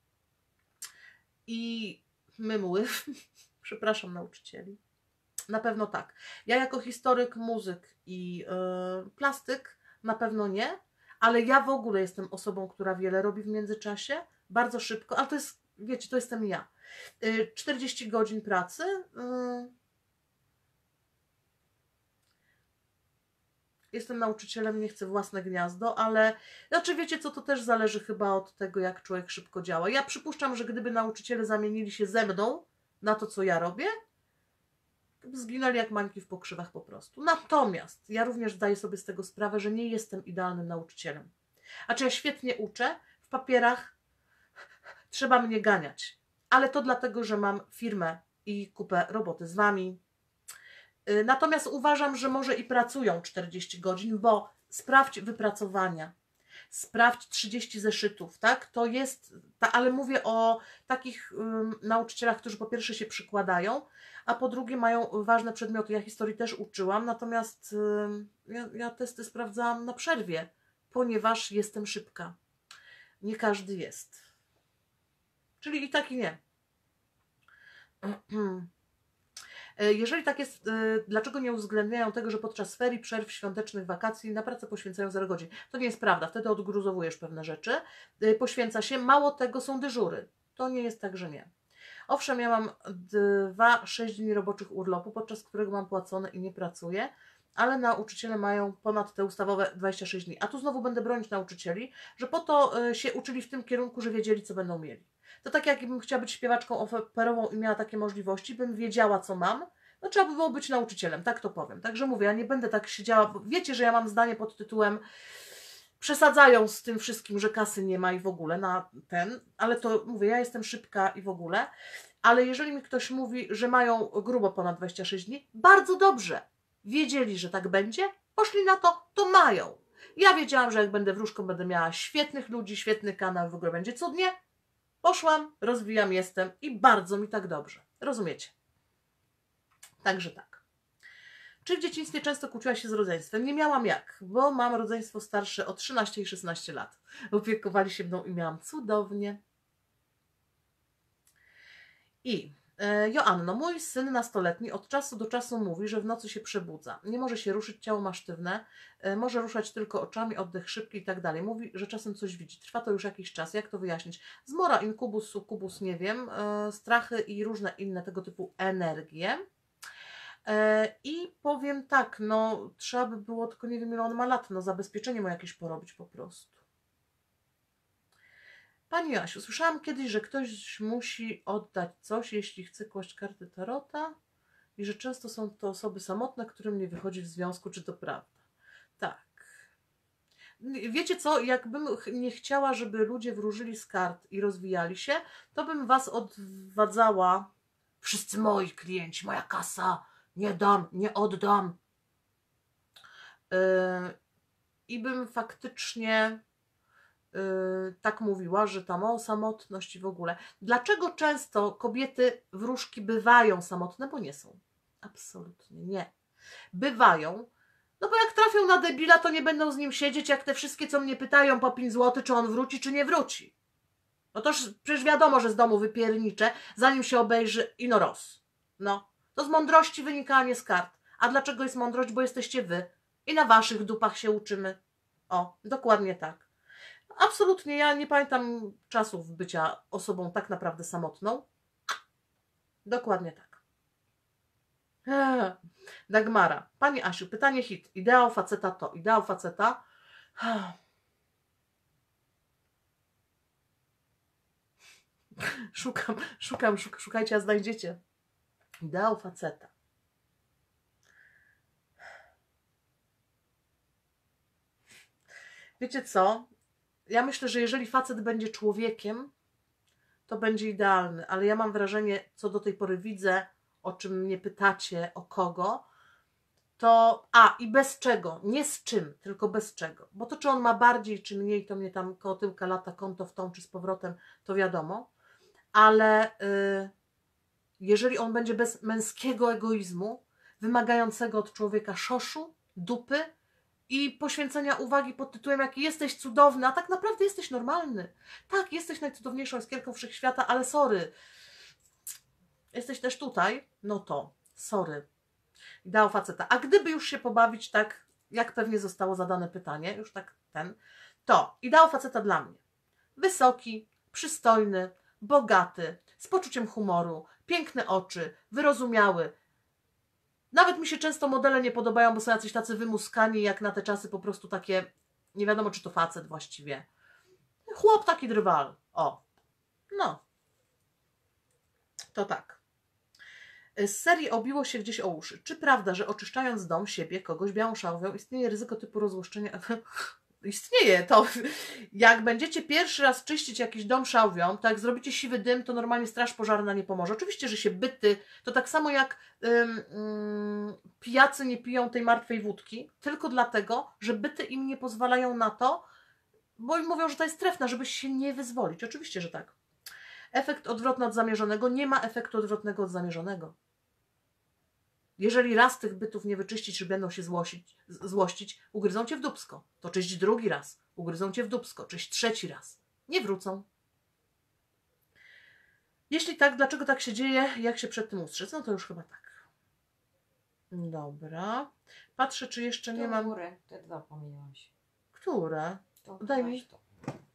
i mymuły, przepraszam nauczycieli, na pewno tak. Ja jako historyk, muzyk i yy, plastyk na pewno nie, ale ja w ogóle jestem osobą, która wiele robi w międzyczasie, bardzo szybko, ale to jest, wiecie, to jestem ja. Yy, czterdzieści godzin pracy. Yy, Jestem nauczycielem, nie chcę własne gniazdo, ale znaczy wiecie co, to też zależy chyba od tego, jak człowiek szybko działa. Ja przypuszczam, że gdyby nauczyciele zamienili się ze mną na to, co ja robię, to by zginęli jak mańki w pokrzywach po prostu. Natomiast ja również zdaję sobie z tego sprawę, że nie jestem idealnym nauczycielem. A czy ja świetnie uczę? W papierach trzeba mnie ganiać. Ale to dlatego, że mam firmę i kupę roboty z wami. Natomiast uważam, że może i pracują czterdzieści godzin, bo sprawdź wypracowania, sprawdź trzydzieści zeszytów, tak? To jest, ta, ale mówię o takich um, nauczycielach, którzy po pierwsze się przykładają, a po drugie mają ważne przedmioty. Ja historii też uczyłam, natomiast um, ja, ja testy sprawdzałam na przerwie, ponieważ jestem szybka. Nie każdy jest. Czyli i tak i nie. Jeżeli tak jest, dlaczego nie uwzględniają tego, że podczas ferii, przerw, świątecznych wakacji na pracę poświęcają zero godzin? To nie jest prawda, wtedy odgruzowujesz pewne rzeczy. Poświęca się, mało tego, są dyżury. To nie jest tak, że nie. Owszem, ja mam dwa, sześć dni roboczych urlopu, podczas którego mam płacone i nie pracuję, ale nauczyciele mają ponad te ustawowe dwadzieścia sześć dni. A tu znowu będę bronić nauczycieli, że po to się uczyli w tym kierunku, że wiedzieli, co będą mieli. To tak jakbym chciała być śpiewaczką operową i miała takie możliwości, bym wiedziała, co mam, no trzeba by było być nauczycielem, tak to powiem. Także mówię, ja nie będę tak siedziała, bo wiecie, że ja mam zdanie pod tytułem przesadzają z tym wszystkim, że kasy nie ma i w ogóle na ten, ale to mówię, ja jestem szybka i w ogóle, ale jeżeli mi ktoś mówi, że mają grubo ponad dwadzieścia sześć dni, bardzo dobrze. Wiedzieli, że tak będzie, poszli na to, to mają. Ja wiedziałam, że jak będę wróżką, będę miała świetnych ludzi, świetny kanał, w ogóle będzie cudnie. Poszłam, rozwijam, jestem i bardzo mi tak dobrze. Rozumiecie? Także tak. Czy w dzieciństwie często kłóciłaś się z rodzeństwem? Nie miałam jak, bo mam rodzeństwo starsze o trzynaście i szesnaście lat. Opiekowali się mną i miałam cudownie. I e, Joanno, mój syn nastoletni od czasu do czasu mówi, że w nocy się przebudza. Nie może się ruszyć, ciało ma sztywne, e, może ruszać tylko oczami, oddech szybki i tak dalej. Mówi, że czasem coś widzi. Trwa to już jakiś czas. Jak to wyjaśnić? Zmora, inkubus, sukubus, nie wiem, e, strachy i różne inne tego typu energie. E, I powiem tak, no trzeba by było, tylko nie wiem ile on ma lat, no zabezpieczenie mu jakieś porobić po prostu. Pani Jasiu, słyszałam kiedyś, że ktoś musi oddać coś, jeśli chce kłaść karty tarota i że często są to osoby samotne, którym nie wychodzi w związku. Czy to prawda? Tak. Wiecie co, jakbym nie chciała, żeby ludzie wróżyli z kart i rozwijali się, to bym was odwadzała. Wszyscy moi klienci, moja kasa, nie dam, nie oddam. Yy, I bym faktycznie Yy, tak mówiła, że tam o samotność i w ogóle. Dlaczego często kobiety wróżki bywają samotne? Bo nie są. Absolutnie nie. Bywają. No bo jak trafią na debila, to nie będą z nim siedzieć, jak te wszystkie, co mnie pytają po pięć złotych, czy on wróci, czy nie wróci. No toż przecież wiadomo, że z domu wypierniczę, zanim się obejrzy ino roz. No. To z mądrości wynika, a nie z kart. A dlaczego jest mądrość? Bo jesteście wy. I na waszych dupach się uczymy. O, dokładnie tak. Absolutnie, ja nie pamiętam czasów bycia osobą tak naprawdę samotną. Dokładnie tak. Eee, Dagmara. Pani Asiu, pytanie hit. Ideał faceta to. Ideał faceta. Eee. Szukam, szukam, szuk, szukajcie, a znajdziecie. Ideał faceta. Wiecie co? Ja myślę, że jeżeli facet będzie człowiekiem, to będzie idealny, ale ja mam wrażenie, co do tej pory widzę, o czym mnie pytacie, o kogo, to, a i bez czego, nie z czym, tylko bez czego, bo to czy on ma bardziej, czy mniej, to mnie tam koło tyłka lata konto w tą, czy z powrotem, to wiadomo, ale y, jeżeli on będzie bez męskiego egoizmu, wymagającego od człowieka szoszu, dupy i poświęcenia uwagi pod tytułem, jaki jesteś cudowny, a tak naprawdę jesteś normalny. Tak, jesteś najcudowniejszą iskierką wszechświata, ale sorry, jesteś też tutaj, no to sorry. Ideał faceta. A gdyby już się pobawić tak, jak pewnie zostało zadane pytanie, już tak ten, to ideał faceta dla mnie. Wysoki, przystojny, bogaty, z poczuciem humoru, piękne oczy, wyrozumiały. Nawet mi się często modele nie podobają, bo są jacyś tacy wymuskani, jak na te czasy po prostu takie, nie wiadomo czy to facet właściwie. Chłop taki drwal. O, no. To tak. Z serii obiło się gdzieś o uszy. Czy prawda, że oczyszczając dom, siebie, kogoś białą szałwią, istnieje ryzyko typu rozłoszczenia? Istnieje to. Jak będziecie pierwszy raz czyścić jakiś dom szałwią, to jak zrobicie siwy dym, to normalnie straż pożarna nie pomoże. Oczywiście, że się byty, to tak samo jak ym, ym, pijacy nie piją tej martwej wódki, tylko dlatego, że byty im nie pozwalają na to, bo im mówią, że to jest trefna, żeby się nie wyzwolić. Oczywiście, że tak. Efekt odwrotny od zamierzonego, nie ma efektu odwrotnego od zamierzonego. Jeżeli raz tych bytów nie wyczyścić, że będą się złościć, złościć, ugryzą cię w dupsko. To czyść drugi raz, ugryzą cię w dupsko, czyść trzeci raz. Nie wrócą. Jeśli tak, dlaczego tak się dzieje, jak się przed tym ustrzec? No to już chyba tak. Dobra. Patrzę, czy jeszcze nie mam... Górę, te dwa pomyliłam się. Które? To, Daj mi. to.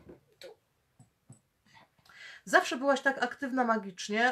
Zawsze byłaś tak aktywna magicznie.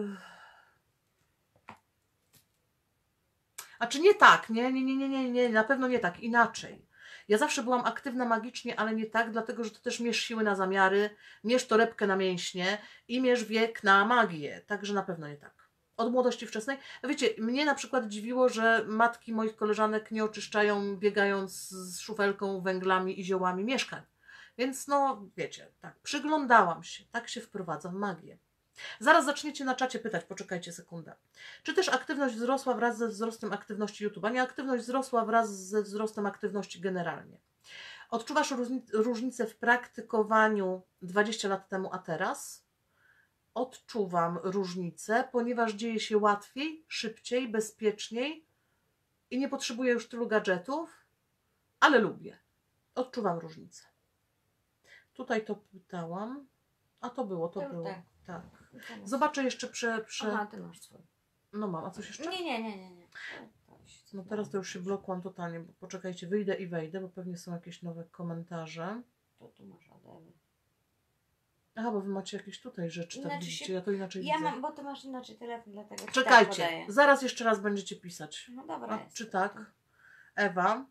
A czy nie tak? Nie, nie, nie, nie, nie, nie, na pewno nie tak. Inaczej. Ja zawsze byłam aktywna magicznie, ale nie tak, dlatego że to też mierz siły na zamiary, mierz torebkę na mięśnie i mierz wiek na magię. Także na pewno nie tak. Od młodości wczesnej. Wiecie, mnie na przykład dziwiło, że matki moich koleżanek nie oczyszczają, biegając z szufelką, węglami i ziołami mieszkań. Więc no, wiecie, tak, przyglądałam się, tak się wprowadza w magię. Zaraz zaczniecie na czacie pytać, poczekajcie sekundę. Czy też aktywność wzrosła wraz ze wzrostem aktywności YouTube'a? Nie, aktywność wzrosła wraz ze wzrostem aktywności generalnie. Odczuwasz różnicę w praktykowaniu dwadzieścia lat temu, a teraz? Odczuwam różnicę, ponieważ dzieje się łatwiej, szybciej, bezpieczniej i nie potrzebuję już tylu gadżetów, ale lubię. Odczuwam różnicę. Tutaj to pytałam, a to było, to To było. tak. Tak. Zobaczę jeszcze prze... prze... Aha, ty masz swój. No mam, a coś jeszcze? Nie, nie, nie, nie. nie. No teraz to już się blokłam totalnie, bo poczekajcie, wyjdę i wejdę, bo pewnie są jakieś nowe komentarze. To tu masz Ademy. Aha, bo wy macie jakieś tutaj rzeczy, tak Inaczej widzicie, się- ja to inaczej Ja widzę. mam, bo ty masz inaczej telefon, dlatego ci tak Czekajcie, podaję. zaraz jeszcze raz będziecie pisać. No dobra. A, jest. czy tak? Ewa.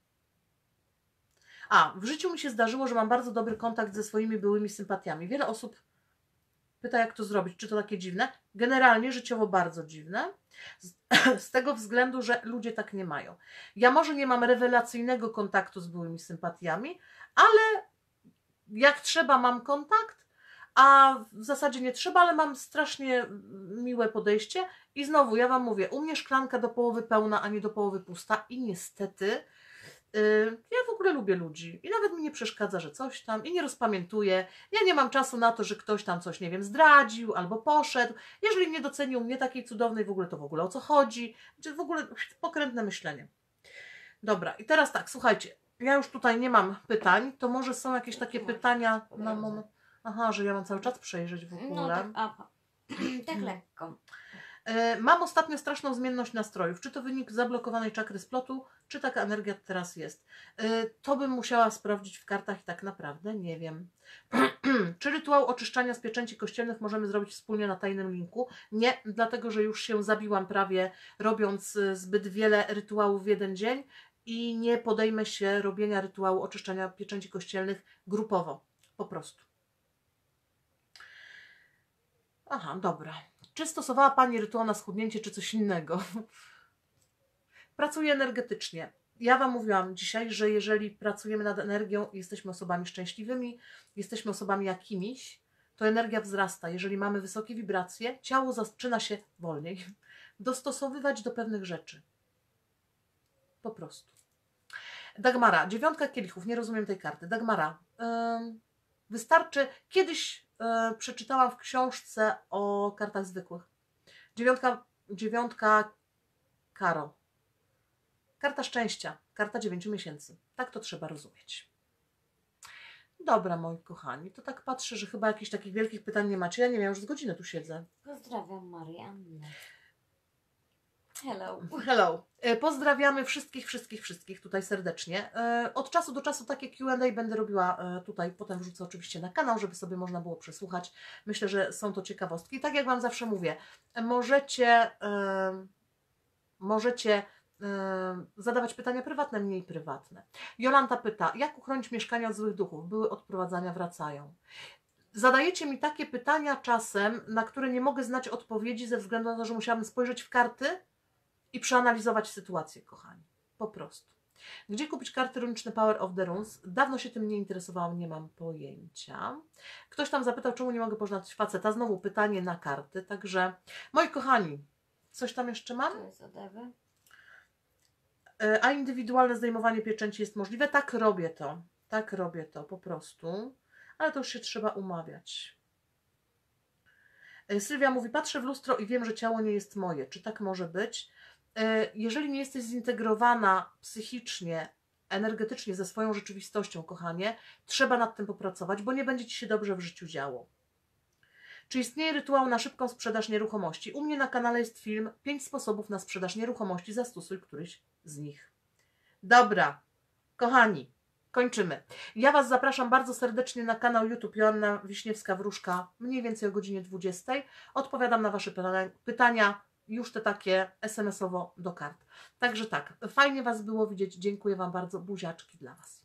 A, w życiu mi się zdarzyło, że mam bardzo dobry kontakt ze swoimi byłymi sympatiami. Wiele osób pyta, jak to zrobić. Czy to takie dziwne? Generalnie życiowo bardzo dziwne. Z, z tego względu, że ludzie tak nie mają. Ja może nie mam rewelacyjnego kontaktu z byłymi sympatiami, ale jak trzeba mam kontakt, a w zasadzie nie trzeba, ale mam strasznie miłe podejście. I znowu, ja Wam mówię, u mnie szklanka do połowy pełna, a nie do połowy pusta. I niestety yy, ja w ogóle lubię ludzi. I nawet mi nie przeszkadza, że coś tam. I nie rozpamiętuję. Ja nie mam czasu na to, że ktoś tam coś, nie wiem, zdradził albo poszedł. Jeżeli nie docenił mnie takiej cudownej, w ogóle to w ogóle o co chodzi. Znaczy w ogóle pokrętne myślenie. Dobra, i teraz tak, słuchajcie. Ja już tutaj nie mam pytań. To może są jakieś takie pytania na moment. Aha, że ja mam cały czas przejrzeć w ogóle. No tak, a, tak lekko. Mam ostatnio straszną zmienność nastrojów. Czy to wynik zablokowanej czakry splotu, czy taka energia teraz jest? To bym musiała sprawdzić w kartach i tak naprawdę nie wiem. Czy rytuał oczyszczania z pieczęci kościelnych możemy zrobić wspólnie na tajnym linku? Nie, dlatego że już się zabiłam prawie, robiąc zbyt wiele rytuałów w jeden dzień i nie podejmę się robienia rytuału oczyszczania pieczęci kościelnych grupowo. Po prostu. Aha, dobra. Czy stosowała Pani rytuał na schudnięcie, czy coś innego? Pracuję energetycznie. Ja Wam mówiłam dzisiaj, że jeżeli pracujemy nad energią, jesteśmy osobami szczęśliwymi, jesteśmy osobami jakimiś, to energia wzrasta. Jeżeli mamy wysokie wibracje, ciało zaczyna się wolniej dostosowywać do pewnych rzeczy. Po prostu. Dagmara, dziewiątka kielichów, nie rozumiem tej karty. Dagmara, yy, wystarczy, kiedyś yy, przeczytałam w książce o kartach zwykłych. Dziewiątka, dziewiątka Karo. Karta szczęścia, karta dziewięciu miesięcy. Tak to trzeba rozumieć. Dobra, moi kochani, to tak patrzę, że chyba jakichś takich wielkich pytań nie macie. Ja nie wiem, już z godziny tu siedzę. Pozdrawiam Mariannę. Hello. Hello. Pozdrawiamy wszystkich, wszystkich, wszystkich tutaj serdecznie. Od czasu do czasu takie Q and A będę robiła tutaj, potem wrzucę oczywiście na kanał, żeby sobie można było przesłuchać. Myślę, że są to ciekawostki. I tak jak Wam zawsze mówię, możecie, możecie zadawać pytania prywatne, mniej prywatne. Jolanta pyta, jak uchronić mieszkania od złych duchów? Były odprowadzania, wracają. Zadajecie mi takie pytania czasem, na które nie mogę znać odpowiedzi ze względu na to, że musiałabym spojrzeć w karty i przeanalizować sytuację, kochani. Po prostu. Gdzie kupić karty runiczne Power of the Runes? Dawno się tym nie interesowałam, nie mam pojęcia. Ktoś tam zapytał, czemu nie mogę poznać faceta. Znowu pytanie na karty. Także, moi kochani, coś tam jeszcze mam? To jest od Ewy. A indywidualne zdejmowanie pieczęci jest możliwe? Tak, robię to. Tak, robię to po prostu. Ale to już się trzeba umawiać. Sylwia mówi, patrzę w lustro i wiem, że ciało nie jest moje. Czy tak może być? Jeżeli nie jesteś zintegrowana psychicznie, energetycznie ze swoją rzeczywistością, kochanie, trzeba nad tym popracować, bo nie będzie Ci się dobrze w życiu działo. Czy istnieje rytuał na szybką sprzedaż nieruchomości? U mnie na kanale jest film pięć sposobów na sprzedaż nieruchomości. Zastosuj któryś z nich. Dobra, kochani, kończymy. Ja Was zapraszam bardzo serdecznie na kanał YouTube Joanna Wiśniewska-Wróżka, mniej więcej o godzinie dwudziestej. Odpowiadam na Wasze pytania, już te takie es em esowo do kart. Także tak, fajnie Was było widzieć. Dziękuję Wam bardzo. Buziaczki dla Was.